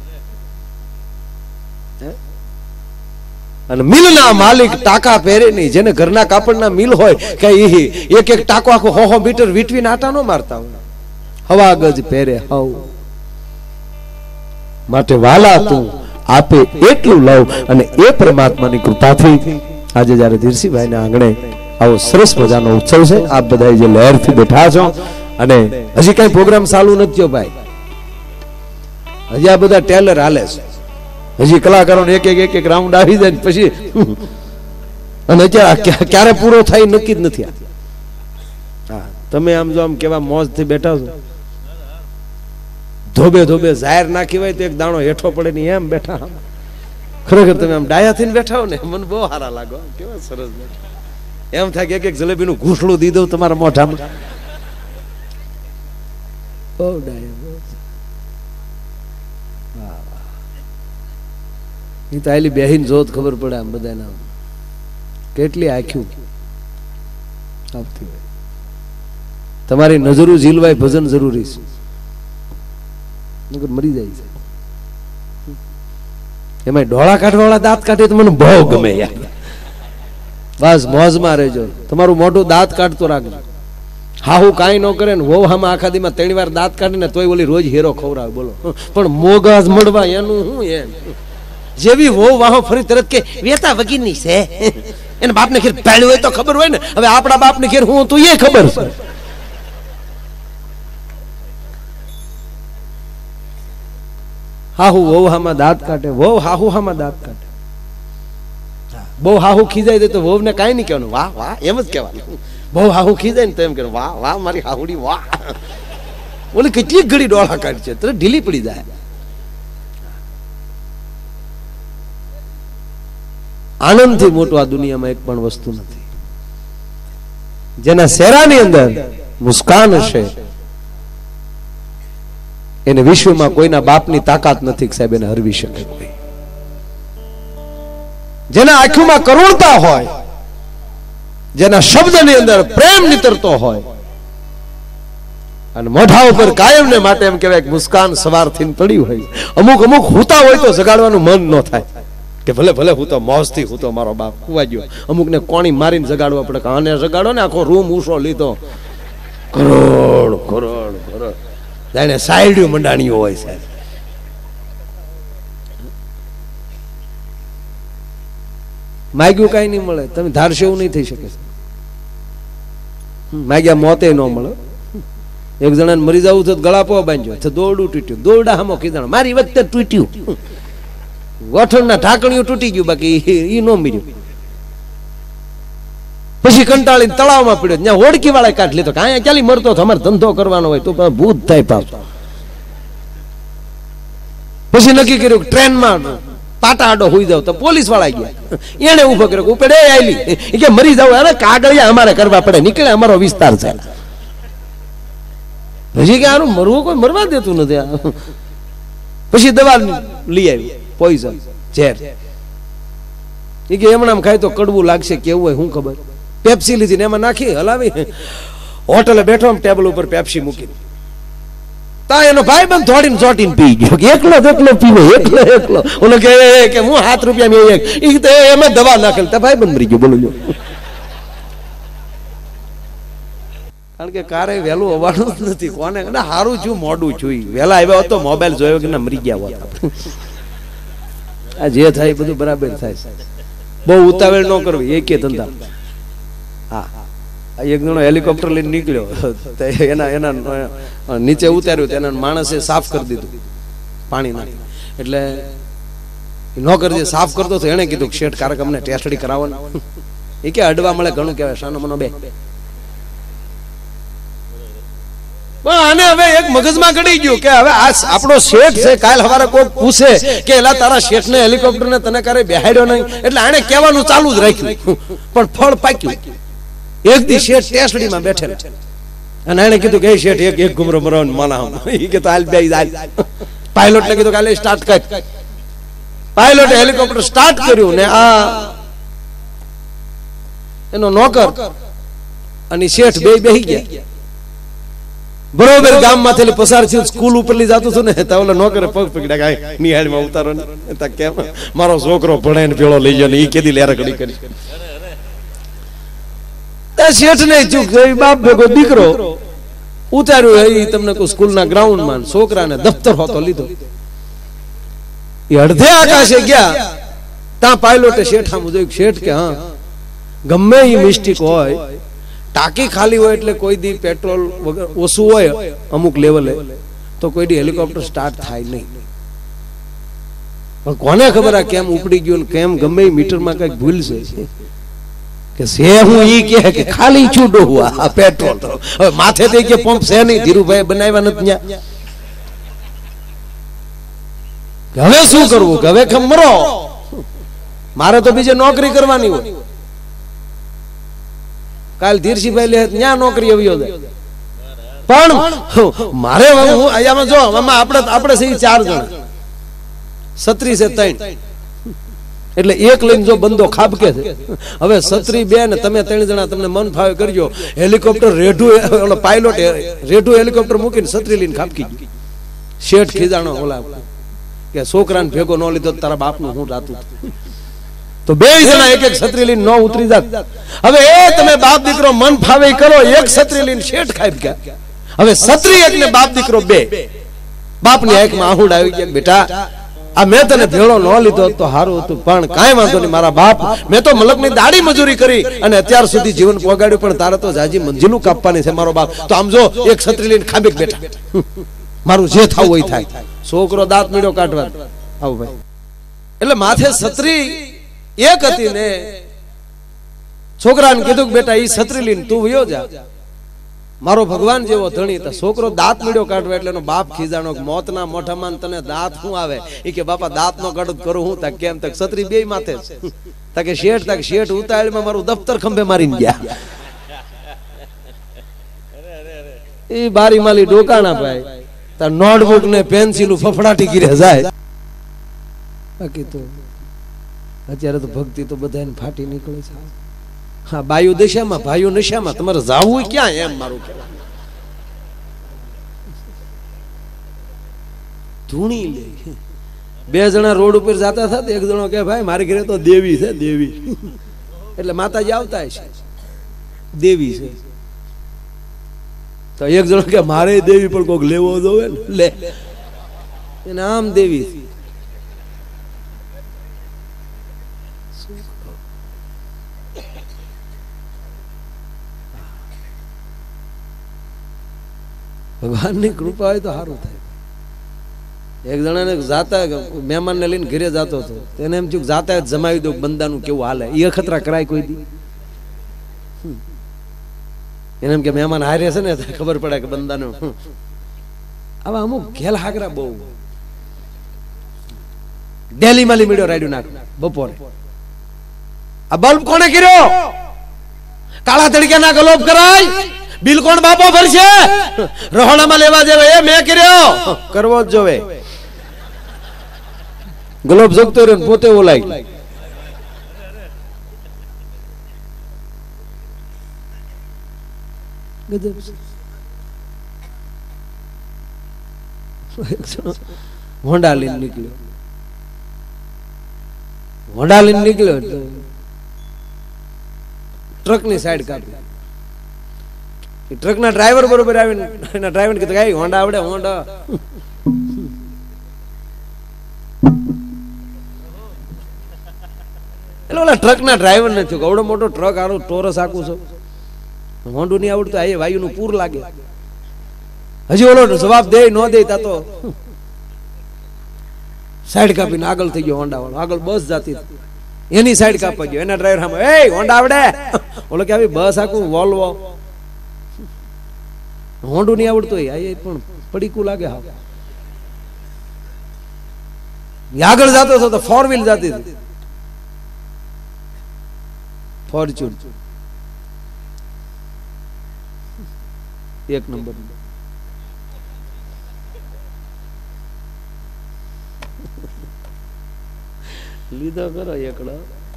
અને મિલના માલિક ટાકા પહેરે નહીં. જેને ઘરના કાપડના મિલ હોય કે એક એક ટાકો આખો 100 મીટર વીટવીને આટા ન મારતા હોય, હવા ગજ પહેરે હવ. માટે વાલા તું આપે એટલું લવ. અને એ પરમાત્માની કૃપાથી આજે જયારે ધીરસીભાઈ ના આંગણે આવો સરસ મજાનો ઉત્સવ છે, આપ બધા જે લહેરથી બેઠા છો, અને હજી કઈ પ્રોગ્રામ ચાલુ નથી થયો ભાઈ, હજી આ બધા ટેલર હાલે છે. હજી કલાકારોને એક એક રાઉન્ડ આવી જાય પછી, અને અત્યારે ક્યારે પૂરો થાય નક્કી જ નથી. હા, તમે આમ જો આમ કેવા મોજ થી બેઠા છો, ધોબે ધોબે જાહેર નાખી હોય તો એક દાણો હેઠો પડે નહીં એમ બેઠા. ખરેખર તમે આમ ડાયા થઈને બેઠા હો ને, મને બહુ સારા લાગો. કેવા સરસ બેઠા, એમ થાય કે એક એક જલેબી નું ઘૂંસડું દીધું તમારા મોઢામાં. બહુ ડાયા. એ તો આલી બેહીન જોત ખબર પડે આમ બધાને કેટલી આખ્યું આવતી હોય. તમારી નજરું ઝીલવાય ભજન જરૂરી છે, નકર મરી જાય છે. એમાં ડોળા કાઢવાવાળા દાંત કાઢે તો મને બહુ ગમે યાર. બસ મોજમાં રહેજો, તમારું મોઢું દાંત કાઢતો રાખજો. હા હું કાંઈ ન કરે ને વહુ હામાં આખા દીમાં 3 વાર દાંત કાઢે ને તોય ઓલી રોજ હેરો ખવડાવે. બોલો, પણ મોગાજ મળવા એનું શું એમ. જેવી વહુ વાહો ફરી તરત કે વેતા વગીરની છે, એને બાપને ઘેર પાડ્યું હોય તો ખબર હોય ને. હવે આપણા બાપને ઘેર હું તું એ ખબર છે. હાહુ વહુ હામાં દાંત કાઢે, વહુ હાહુ હામાં દાંત કાઢે. બહુ હાહુ ખીજાય તો વહુ ને કાંઈ નહીં કહેવાનું, વાહ વાહ એમ જ કહેવાનું. બહુ હાહુ ખીજાય ને તો એમ કે વાહ વાહ મારી હાહુડી વાહ. ઓલી કેટલી ઘડી ડોળા કાઢી છે, તરત ઢીલી પડી જાય. આનંદથી મોટું આ દુનિયામાં એક પણ વસ્તુ નથી. જેના ચહેરાની અંદર મુસ્કાન હશે એને વિશ્વમાં કોઈના બાપની તાકાત નથી સાહેબ એને હરવી શકે કોઈ. જેના આંખોમાં કરુણતા હોય, જેના શબ્દની અંદર પ્રેમ નીતરતો હોય, અને મોઢા ઉપર કાયમ ને માટે એમ કહેવાય કે મુસ્કાન સવાર થઈને પડ્યું હોય. અમુક અમુક હુતા હોય તો જગાડવાનું મન ન થાય કે ભલે ભલે હું તો મોજથી હું તો મારો બાપ હુવા ગયો. અમુક ને કોણી મારીને જગાડવા પડે કે આને જગાડો ને આખો રૂમ ઊંચો લીધો કરોડ કરોડ કરોડ જાણે સાયડ્યું મંડાણીઓ હોય સાહેબ. માગ્યું કઈ નહીં મળે. તમે ધારશો એવું નહીં થઈ શકે. માગ્યા મોતે ન મળે. એક જણાને મરી જવું તો ગળાપો બાંધ્યો તો દોરડું તૂટ્યું. દોરડા હામો ખીજાણો મારી વખતે તૂટ્યું. ગોઠણના ઢાંકણીઓ તૂટી ગયું બાકી ઈ ન મર્યું. પછી કંટાળીને તળાવમાં પડ્યો. ત્યાં હોડકી વાળા કાઢ લીધો કે અહીંયા ચાલી મરતો તો અમારે ધંધો કરવાનો હોય તો ભૂત થાય પાછો. પછી નક્કી કર્યું ટ્રેનમાં પાટા આડો હોઈ જાવ તો પોલીસ વાળા ગયા. એને ઉભો કર્યો ઉપડે આયલી કે મરી જાવ. અરે કાગળિયા અમારે કરવા પડે નીકળે અમારો વિસ્તાર છે. પછી કે આનું મરવું કોઈ મરવા દેતું નથી. પછી દવા લઈ આવી પોઈઝન ઝેર. એ કે એમણામ ખાય તો કડવું લાગશે કેવું હોય શું ખબર. પેપ્સી લીધી ને એમાં નાખી હલાવી હોટલે બેઠો ટેબલ ઉપર પેપ્સી મૂકી તા એનો ભાઈ બંધ થોડીને ચોટીને પી ગયો કે એકલો પીવો એકલો એકલો. ઓલો કે હું 7 રૂપિયા મેં એક ઈ તો એમાં દવા નાખેલ તા ભાઈ બંધ મરી ગયો. બોલો કારણ કે કારે વહેલું હોવાનું જ નથી. કોને સારું છું મોડું છું. વહેલા આવ્યા હોત તો મોબાઈલ જોયો કે ના મરી ગયા હોત. આ જે થાય બધું બરાબર થાય. બહુ ઉતાવળ ન કરવી એકે ધંધા. હા એક જણો હેલિકોપ્ટર લઈને નીકળ્યો એના નીચે ઉતાર્યું એના માણસે સાફ કરી દીધું પાણી નાખી. એટલે નોકર જે સાફ કરતો હતો એને કીધું શેઠ કારક અમને ટેસ્ટડી કરાવવાનું. એ કે અડવા મળે ઘણું કહેવાય સાનો મનો બે. પણ આને હવે એક મગજમાં ગળી ગયું કે હવે આ આપણો શેઠ છે. કાલ સવારે કોઈ પૂછે કે એલા તારા શેઠ ને હેલિકોપ્ટર ને તને કરે બેહાડ્યો નહીં. એટલે આને કહેવાનું ચાલુ જ રાખ્યું પણ ફળ પાક્યું. એક દી શેઠ ટેસ્ટડીમાં બેઠેલા અને એને કીધું કે શેઠ એક ઘુમરો મરવાનું માના. એ કે હાલ બે હાલ. પાયલોટને કીધું કાલે સ્ટાર્ટ કર. પાયલોટે હેલિકોપ્ટર સ્ટાર્ટ કર્યું ને આ એનો નોકર અને શેઠ બે બેહી ગયા. બરોબર ગામમાંથી પસાર થયું સ્કૂલ ઉપર લઈ જતું હતું ને તો ઓલો નોકરે પગ પકડ્યા કે નિહાળમાં ઉતારો ને કેમ મારો છોકરો ભણે ને પેલો લઈ ગયો ને ઈ કેદી લેરકડી કરી. શેઠ ને ચૂક બાપ ભેગો દીકરો ઉતાર્યું એ તમને કોઈ સ્કૂલના ગ્રાઉન્ડમાં છોકરાને દફતર હોતો લીધો. એ અડધે આકાશે ગયા ત્યાં પાયલોટે શેઠામાં જોયું. શેઠ કે હા ગમે એ મિસ્ટેક હોય ટાંકી ખાલી હોય એટલે કોઈ દી પેટ્રોલ વગર ઓછું હોય અમુક લેવલે તો કોઈ દી હેલિકોપ્ટર સ્ટાર્ટ થાય નહીં. પણ કોને ખબર આ કેમ ઉપડી ગયું કેમ ગમે મીટરમાં કઈક ભૂલ છે કે સે હું ઈ કે ખાલી છૂટો હુઆ આ પેટ્રોલ તો હવે માથે થી કે પંપ છે નહીં. ધીરુભાઈ બનાવ્યા નથી ત્યાં. હવે શું કરવું કે હવે મરો મારે તો બીજે નોકરી કરવાની હોય. કાલ ધીરસીભાઈ લે ત્યાં નોકરી આવ્યો પણ મારે અહીંયા જો આપણે છે 4 જણા 36 છે 3 એટલે એક લઈને જો બંદો ખાબકે છે. હવે 36 ને તમે 3 જણા તમને મન ફાવે કરજો. હેલિકોપ્ટર રેઢું ઓલો પાયલોટ રેઢું હેલિકોપ્ટર મૂકીને 36 લઈને ખાબકી ગયો. શેઠ ખીજાણો ઓલા કે છોકરાને ભેગો ન લીધો તારા બાપનું હું રાતું. તો 2 જણા એક 36 લઈને ન ઉતરી જાત. હવે એ તમે બાપ દીકરો મન ફાવે કરો. એક 36 લઈને શેઠ ખાઈ ગયા. હવે 36 ને બાપ દીકરો 2 બાપની આંખમાં આહુડ આવી ગયા. બેટા આ મેં તને ભેળો ન લીધો તો સારું હતું પણ કાંઈ વાંધો નહીં. મારા બાપ મેં તો મલકની દાડી મજૂરી કરી અને અત્યાર સુધી જીવન પોગાડ્યું પણ તારે તો જાજી મંજિલું કાપવાની છે મારો બાપ. તો આમ જો એક 36 લઈને ખાબીક બેઠા મારું જે થવું હોય થાય. છોકરો દાંત મીડો કાઢવા આવું ભાઈ. એટલે માથે 36 એક હતી ને છોકરાને કીધું કે બેટા ઈ 36 લઈને તું વયો જા મારો ભગવાન જેવો ધણી. તો છોકરો દાંત મીડ્યો કાઢવા એટલે એનો બાપ ખીજાણો મોતના મોઢામાં તને દાંત શું આવે. એ કે બાપા દાંત નો કડક કરું હું તા કેમ તક 36 બે માથે તા કે શેઠ ઉતાળમાં મારું દફતર ખંભે મારીને ગયા. એ બારી માલી ડોકાણા ભાઈ તા નોટબુક ને પેન્સિલ ફફડાટી ગીરે જાય. બાકી તો અત્યારે તો ભક્તિ તો બધાને ફાટી નીકળે છે. હા બાયુ દશામાં ભાઈઓ નશામાં તમારે જાવું ક્યાં એમ મારું કહેવાનું. ધૂણી લે. બે જણા રોડ ઉપર જતા હતા તો એક જણો કે ભાઈ મારી ઘરે તો દેવી છે, દેવી. એટલે માતાજી આવતા છે, દેવી છે. તો એક જણો કે મારે દેવી પણ કોઈક લેવો જોવે ને, લે એને આમ દેવી. ભગવાનની કૃપા હોય તો સારું થાય. એક જણાને જાતા મહેમાનને લઈને ઘરે જતો હતો, તેને એમ થયું જાતા જમાવી દો બંદાનું કેવું હાલે. એ અખતરા કરાય કોઈ દી? એને એમ કે મહેમાન હારે છે ને ખબર પડે કે બંદાનું. આવા અમુક ઘેલ હાગરા બહુ. ડેલી માલી મીડિયો રાડ્યું નાખ બપોરે. આ બલ્બ કોને કર્યો? કાળા તડકે ના ગલોબ કરાય. બિલ કોણ બાપો ભરશે? રહોડામાં લેવા જેવે એ મેં કર્યો. કરવો જ જોવે. ગલોબ જગતો રહ્યો પોતે ઓલાય. હોન્ડા લઈને નીકળ્યો. હોન્ડા લઈને નીકળ્યો ટ્રક ની સાઈડ કાપી. ટ્રક ના ડ્રાઈવર બરોબર આવીને એના ડ્રાઈવર કીધું કઈ હોન્ડા આવડે? હોન્ડા. એટલે ઓલા ટ્રક ના ડ્રાઈવર ને થયું આવડો મોટો ટ્રક આનું ટોરસ આખું છો, હોન્ડું નહીં આવડતું. આ વાયુ નું પૂર લાગે. હજી ઓલો જવાબ દે ન દે તા તો સાઈડ કાપીને આગળ થઈ ગયો હોન્ડા વાળો. આગળ બસ જાતી એની સાઈડ કાપવા ગયો. એના ડ્રાઈવર સામે એ હોન્ડા આવડે? ઓલો કે આવી બસ આખું વોલ્વો. હોન્ડું નહીં આવડતું હોય પણ પડીકું લાગે. હા આગળ જતો હતો તો ફોર વ્હીલ જતી હતી, ફોર્ચ્યુન એક નંબર. લીધો કરો એકડો.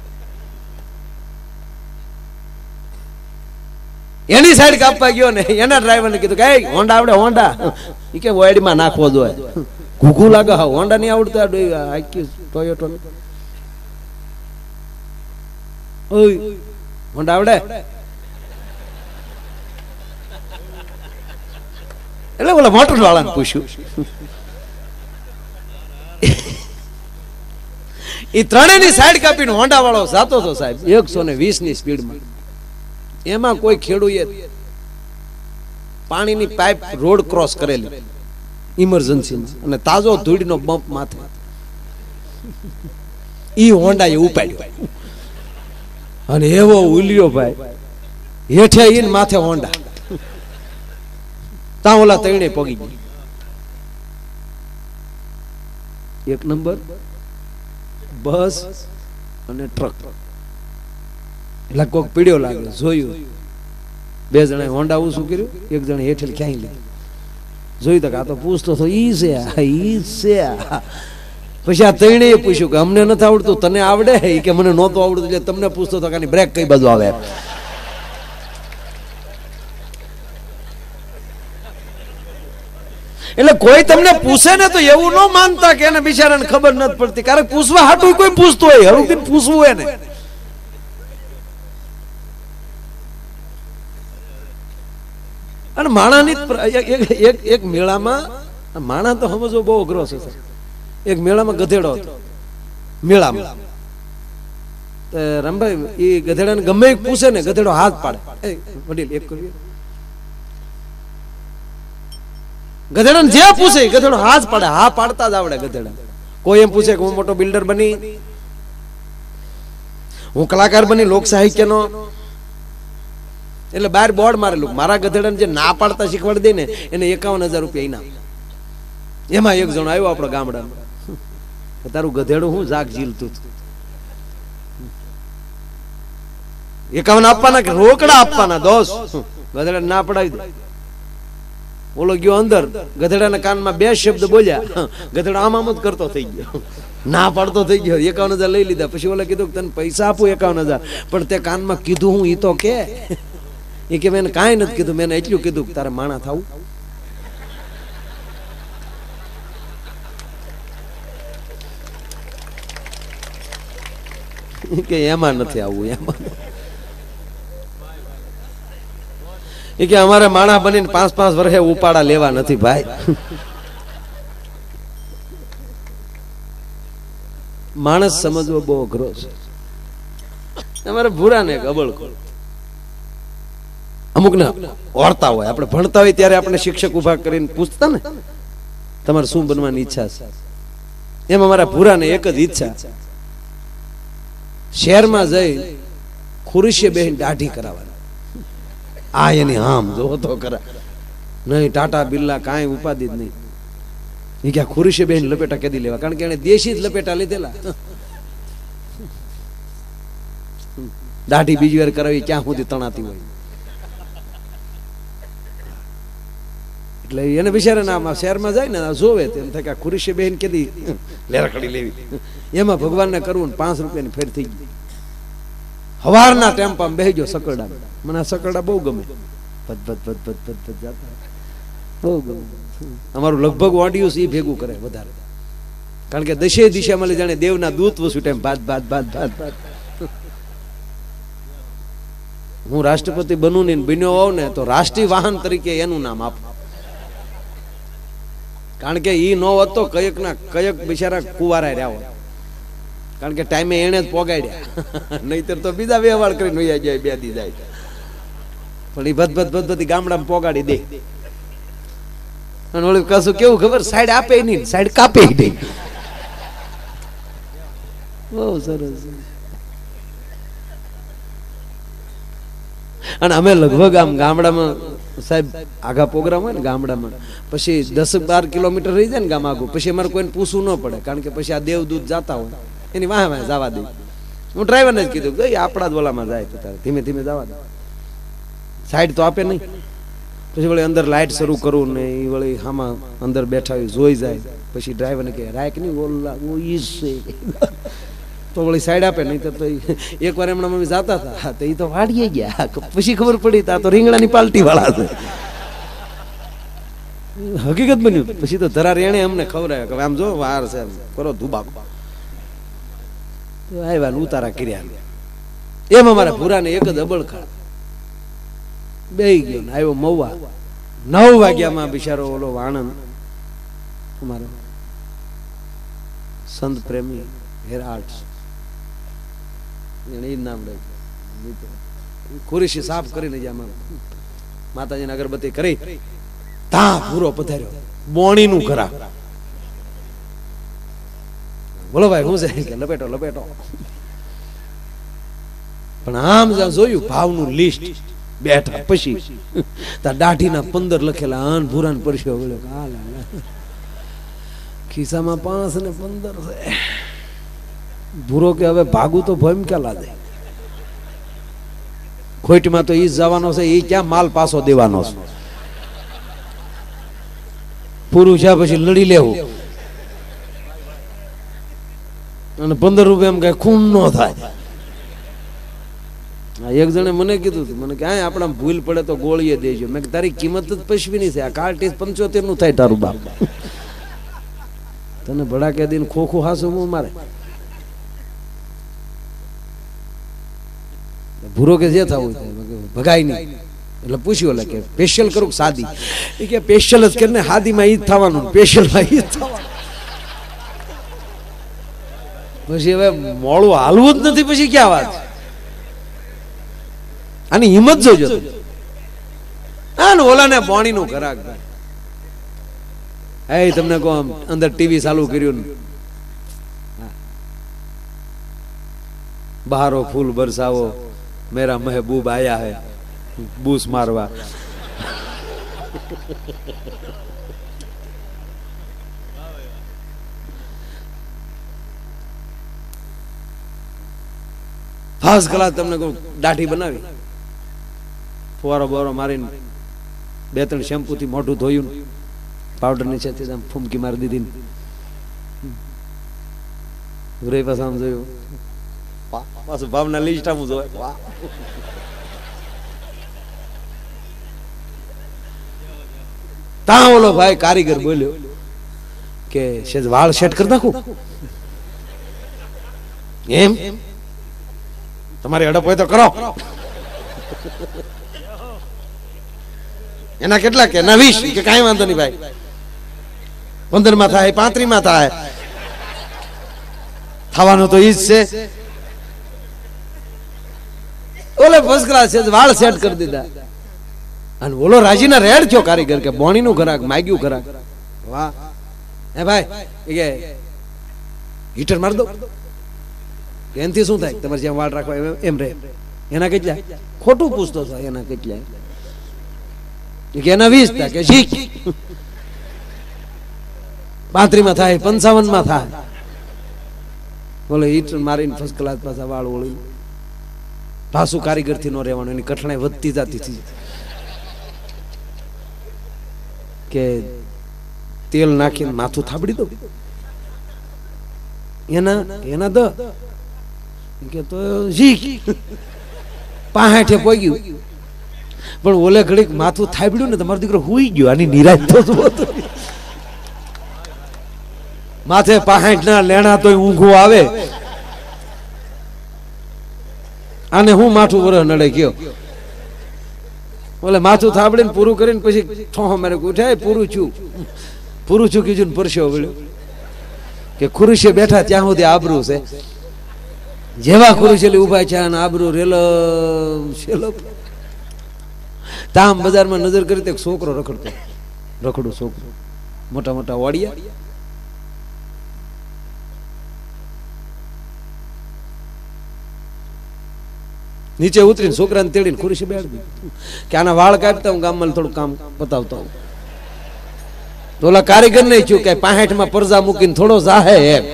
એની સાઈડ કાપવા ગયો ને એના ડ્રાઈવર ને કીધું કે હોન્ડા આવડે? હોન્ડા. એ કે વાયડી માં નાખવો જોઈએ. ઘૂઘું લાગે. હા હોન્ડા નહીં આવડતું. ટોયોટો હોન્ડા આવડે? એટલે બોલા મોટર વાળાને પૂછ્યું. એ ત્રણેયની સાઈડ કાપીને હોન્ડા વાળો જાતો હતો સાહેબ 120 ની સ્પીડમાં. એમાં કોઈ ખેડૂએ પાણીની પાઇપ રોડ ક્રોસ કરેલી ઇમરજન્સીમાં અને તાજો ધૂળનો બમ્પ માથે. ઈ હોન્ડા એ ઉપાડ્યો અને એવો ઉલ્યો ભાઈ, હેઠે ઈન માથે હોન્ડા. તા ઓલા તૈણે પગી ગઈ. એક નંબર બસ અને ટ્રક. એટલે કોક પીડ્યો લાગે. જોયું બે જણા હોન્ડા શું કર્યું, એક જણા હેઠળ ક્યાંય લીધું. જોયું તો આ તો પૂછતો હતો ઈ છે, ઈ છે. પછી આ તૈણે પૂછ્યું કે અમને નથી આવડતું, તને આવડે? કે મને નહોતું આવડતું એટલે તમને પૂછતો હતો કે બ્રેક કઈ બાજુ આવે. એટલે કોઈ તમને પૂછે ને તો એવું ન માનતા કે એને બિચારાને ખબર નથી પડતી. કારણ પૂછવા હાટું કોઈ પૂછતું હોય, હરુદીન પૂછવું એને. અને માણાની એક મેળામાં, માણા તો સમજવો બહુ અઘરો છે. એક મેળામાં ગધેડો હતો. મેળામાં રામભાઈ એ ગધેડાને ગમે પૂછે ને ગધેડો હાથ પાડે. વડીલ એક કરીએ. ગધેડાને જે પૂછે ગધેડો હાથ પાડે. હા પાડતા જ આવડે ગધેડા. કોઈ એમ પૂછે કે હું મોટો બિલ્ડર બની, હું કલાકાર બની, લોક સાહિત્યનો, એટલે બહાર બોર્ડ મારેલું મારા ગધેડાને જે ના પાડતા શીખવાડી દે ને એને 51,000 રૂપિયા ઇનામ. એમાં એક જણ આવ્યો આપણા ગામડામાં, તારું ગધેડું હું જાગ ઝીલતું. 51 આપવાના કે રોકડા આપવાના? દોસ્ત ગધેડા ના પડાવી દે. ઓલો ગયો અંદર, ગધેડાના કાનમાં 2 શબ્દ બોલ્યા, ગધેડો આમ આમ જ કરતો થઈ ગયો, ના પાડતો થઈ ગયો. 51,000 લઈ લીધા. પછી ઓલા કીધું તને પૈસા આપું 51,000, પણ તે કાનમાં કીધું હું ઈ તો કે. એ કે મેં કાંઈ નથી કીધું, મેં એટલું કીધું કે તારે માણા થાવું. કે એમાં નથી આવવું, એમાં એ કે અમારે માણા બનીને 5-5 વર્ષે ઉપાડા લેવા નથી ભાઈ. માણસ સમજવો બહુ અઘરો છે. અમારે ભૂરા ને ગબળકો અમુક ને ઓળતા હોય, આપણે ભણતા હોય ત્યારે આપણે શિક્ષક ઉભા કરીને પૂછતા ને તમારે શું બનવાની ઈચ્છા છે, એમ અમારા ભૂરા ને એક જ ઈચ્છા, શહેરમાં જઈ ખુરશીએ બેહીને દાઢી કરાવવાની. આ એની આમ જો તો કરા નહીં, ટાટા બિરલા કાંઈ ઉપાધિ જ નહીં. એ કે ખુરશીએ બેહીને લપેટા કેદી લેવા, કારણ કે એને દેશી જ લપેટા લીધેલા. દાઢી બીજી વાર કરાવી ક્યાં સુધી તણાતી હોય. એટલે એને બિચારા શહેરમાં જાય ને જોવે તેમ થાય કે ખુરશી બેન કેદી લેરકડી લેવી. એમાં ભગવાનને કરવું ને 5 રૂપિયાની ફેર થઈ ગઈ. હવારના ટેમ્પામાં બેહી ગયો સકરડા, મને આ સકરડા બહુ ગમે, બહુ ગમે. અમારું લગભગ ઓડિયન્સ એ ભેગું કરે વધારે, કારણ કે દશે દિશામાં લઈ જાણે દેવના દૂત વસુટ એમ ભાત ભાત ભાત ભાત ભાત. હું રાષ્ટ્રપતિ બનું ને બન્યો હોઉં ને તો રાષ્ટ્રીય વાહન તરીકે એનું નામ આપું, કારણ કે ઈ નો હોત તો કયક ના કયક બિચારા કુવારા રહ્યા હોય, કારણ કે ટાઈમે એને જ પોગાડ્યા, નહીતર તો બીજા વ્યવહાર કરીને વયા જાય, 2 દી જાય. પણ એ બધી ગામડામાં પોગાડી દે. અને ઓલું કશું કેવું ખબર, સાઈડ આપે નહીં, સાઈડ કાપે નહીં. બહુ સરસ. અને અમે લગભગ આમ ગામડામાં સાહેબ આગા પ્રોગ્રામ હોય ને ગામડામાં, પછી 10-12 કિલોમીટર રહી જાય ને ગામ આગું, પછી અમારે કોઈને પૂછવું ન પડે, કારણ કે પછી આ દેવદૂત જાતા હોય એની વાહ વાહ જવા દે. હું ડ્રાઈવરને જ કીધું કે આપણા જ ઓલામાં જાય તો તારે ધીમે ધીમે જવા દે, સાઈડ તો આપે નહીં. પછી વળી અંદર લાઈટ શરૂ કરું ને એ વળી આમાં અંદર બેઠા હોય જોઈ જાય, પછી ડ્રાઈવરને કહે રાખ નહીં ઓલા ઓ ઈજ છે, તો વળી સાઈડ આપે. નહીં તો એકવાર એમના મમ્મી જાતા હતા તો એ તો વાડીએ ગયા, પછી ખબર પડી તા તો રીંગણાની પાલટી વાળા છે. હકીકત બન્યું. પછી તો ધરાર એને અમને ખવડાવ્યા કે આમ જો વાર છે કરો ધુબાક, આવ્યા ઉતારા કર્યા. એમ અમારા ભૂરાને એક જ અબળખા બેહી ગયો ને આવ્યો મહુવા. 9 વાગ્યામાં બિચારો ઓલો વાણંદ અમારો સંત પ્રેમી હેરાટ એને નામ રાખ્યું. ખુરશી સાફ કરીને જામાં માતાજીને અગરબત્તી કરી તા પૂરો પધાર્યો, બોણીનું કરા. બોલો ભાઈ હું છે કે લપેટો લપેટો. પણ આમ જોયું ભાવનું લિસ્ટ બેઠા, પછી તા દાઢીના 15 લખેલા, અન ભૂરાન પરસ્યો વળ્યો, ખિસ્સામાં 5 ને 15 છે. ભૂરો કે હવે ભાગું તો ભમ ક્યાં લાદે, ખોટમાં તો ઈ જવાનો છે, એ ક્યાં માલ પાછો દેવાનો છે. પૂરું છે પછી લડી લેવું, અને 15 રૂપિયા એમ કઈ ખૂન ન થાય. એક જણે મને કીધું હતું, મને કે આપણા ભૂલ પડે તો ગોળીએ દેજો. મેં તારી કિંમત જ પશવીની છે, આ કાર્ટિસ 75 નું થાય તારું બાપ, તને ભડાકે દઈને ખોખું હાસું હું મારે. ભૂરો કે જે થવું ભગાય નહીં. એટલે પૂછ્યું એટલે કે સ્પેશિયલ કરું સાદી, એ કે સ્પેશિયલ જ કરીને હાદીમાં ઈ જ થવાનું, સ્પેશિયલમાં ઈ જ થવાનું. પછી હવે મોડું હાલવું જ નથી, પછી ક્યાં વાત. આની હિંમત જોજો. ઓલાને પાણી નું ખરાક તમને કહો, અંદર ટીવી ચાલુ કર્યું, બહારો ફૂલ બરસાવો, મેરા મહેબૂબ આયા હે બૂસ મારવા. ફાસ્ટ ક્લાસ તમને કહું દાઢી બનાવી, ફુવારો બોરો મારીને 2-3 શેમ્પુ થી મોઢું ધોયું, પાવડર નીચે ફૂમકી મારી દીધી, પાછા આમ જોયું, પાછું ભાવના લિસ્ટ આમ જોવે. તા ઓલો ભાઈ કારીગર બોલ્યો કે સેજ વાળ સેટ કરી નાખું એમ. તમારી હડપ હોય તો કરો. એના કેટલા કે ના 20 કે કાંઈ વાંધો નહીં ભાઈ, 15 માં થાય 35 માં થાય, થવાનું તો ઈ જ છે. ઓલે ફર્સ્ટ ક્લાસ છે, વાળ સેટ કરી દીધા અને ઓલો રાજીના રેડ થયો કારીગર કે બોણી નું ઘરાક માગ્યું ઘરાક. વાહ હે ભાઈ કે હીટર માર દો. એનથી શું થાય? તમારે જેમ વાળ રાખવા એમ રહે. એના કેટલા? ખોટું પૂછતો હતો. એના કેટલા? કે એના 20 થાય કે શીખ 35 માં થાય 55 માં થાય. બોલે હીટર મારીને ફર્સ્ટ ક્લાસ પાછા વાળ ઓળી પાછું કારીગર થી નો રહેવાનું. એની કઠણાઈ વધતી જતી હતી કે તેલ નાખીને માથું થાબડી દો. એના દ કે તો શીખ 65 પોગ્યું. પણ ઓલે ઘડીક માથું થાબડ્યું ને તમારો દીકરો હુઈ ગયો. આની નિરાશ તો માથે 65 ના લેણા તો ઊંઘું આવે. આને હું માથું વરહ નડે ગયો. ઓલે માથું થાબડીને પૂરું કરીને પછી ઠોહો મારે ઉઠાય પૂરું છું કીધું ને પરસ્યો વળ્યો કે ખુરશીએ બેઠા ત્યાં સુધી આબરૂ છે. જેવા ખુરશીએ ઉભા છે અને આબરૂ રેલો તામ બજારમાં નજર કરી તો છોકરો રખડું છોકરો, મોટા મોટા વાડિયા. નીચે ઉતરીને છોકરાને તેડીને ખુરશી બેઠી કે આના વાળ કાપતા હું ગામમાં થોડું કામ બતાવતો હું. તો ઓલા કારીગર નહીં થયું કે 65 માં પરજા મૂકીને થોડો જાહે એમ.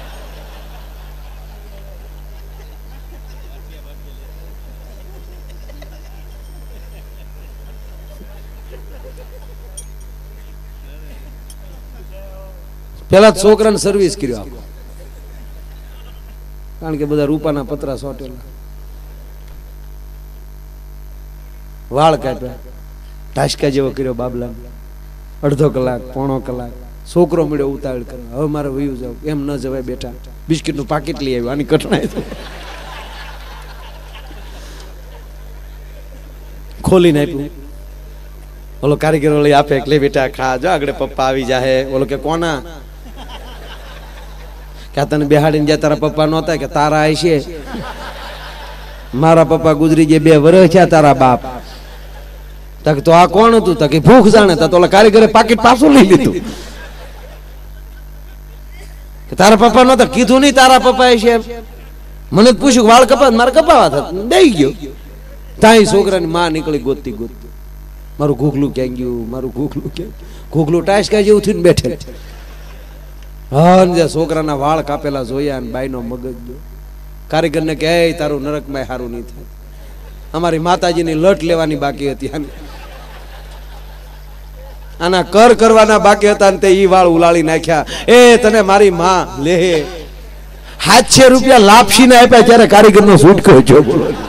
પેલા છોકરાને સર્વિસ કર્યો આખો, કારણ કે બધા રૂપાના પતરા સોટેલા. વાળ કાપ્યા, ઢાસકા જેવો કર્યો બાબલા. અડધો કલાક પોણો કલાક છોકરો મળ્યો ઉતાવળ કરે. હવે મારે વયું જાવ. એમ ન જવાય બેટા, બિસ્કિટ નું પાકીટ લઈ આવ્યું. આની કઠણાઈ તો ખોલીને આપ્યું. ઓલો કારીગર લઈ આપે એટલે બેટા ખા જો, આગળ પપ્પા આવી જાહે. ઓલો કે કોના? કે તને બેહાડીને જ્યાં તારા પપ્પા નહોતા કે તારા આય છે. મારા પપ્પા ગુજરી ગયા 2 વર્ષ થયા. તારા બાપ તક તો આ કોણ હતું? તક ભૂખ જાણે. તો ઓલા કારીગરે પાકીટ પાછું લઈ લીધું. કે તારા પપ્પા નહોતા? કીધું નહીં તારા પપ્પા છે. મને પૂછ્યું વાળ કપા, મારે કપાવા હતા. દઈ ગયો. તાઈ છોકરાની માં નીકળી ગોતતી મારું ઘૂઘલું ક્યાં ગયું, મારું ઘૂઘલું ક્યાં? ઘૂઘલું ટાસકા જેવું થઈને બેઠે. હા, છોકરાના વાળ કાપેલા જોયા અને બાઈનો મગજ ગયો. કારીગર ને કે તારું નરકમાં સારું નહીં થાય. અમારી માતાજીની લટ લેવાની બાકી હતી. આના કર કરવાના બાકી હતા ને તે ઈ વાળ ઉલાળી નાખ્યા. એ તને મારી માં લે 700 રૂપિયા લાપસી ને આપ્યા ત્યારે કારીગર નો છૂટકો જો. બોલો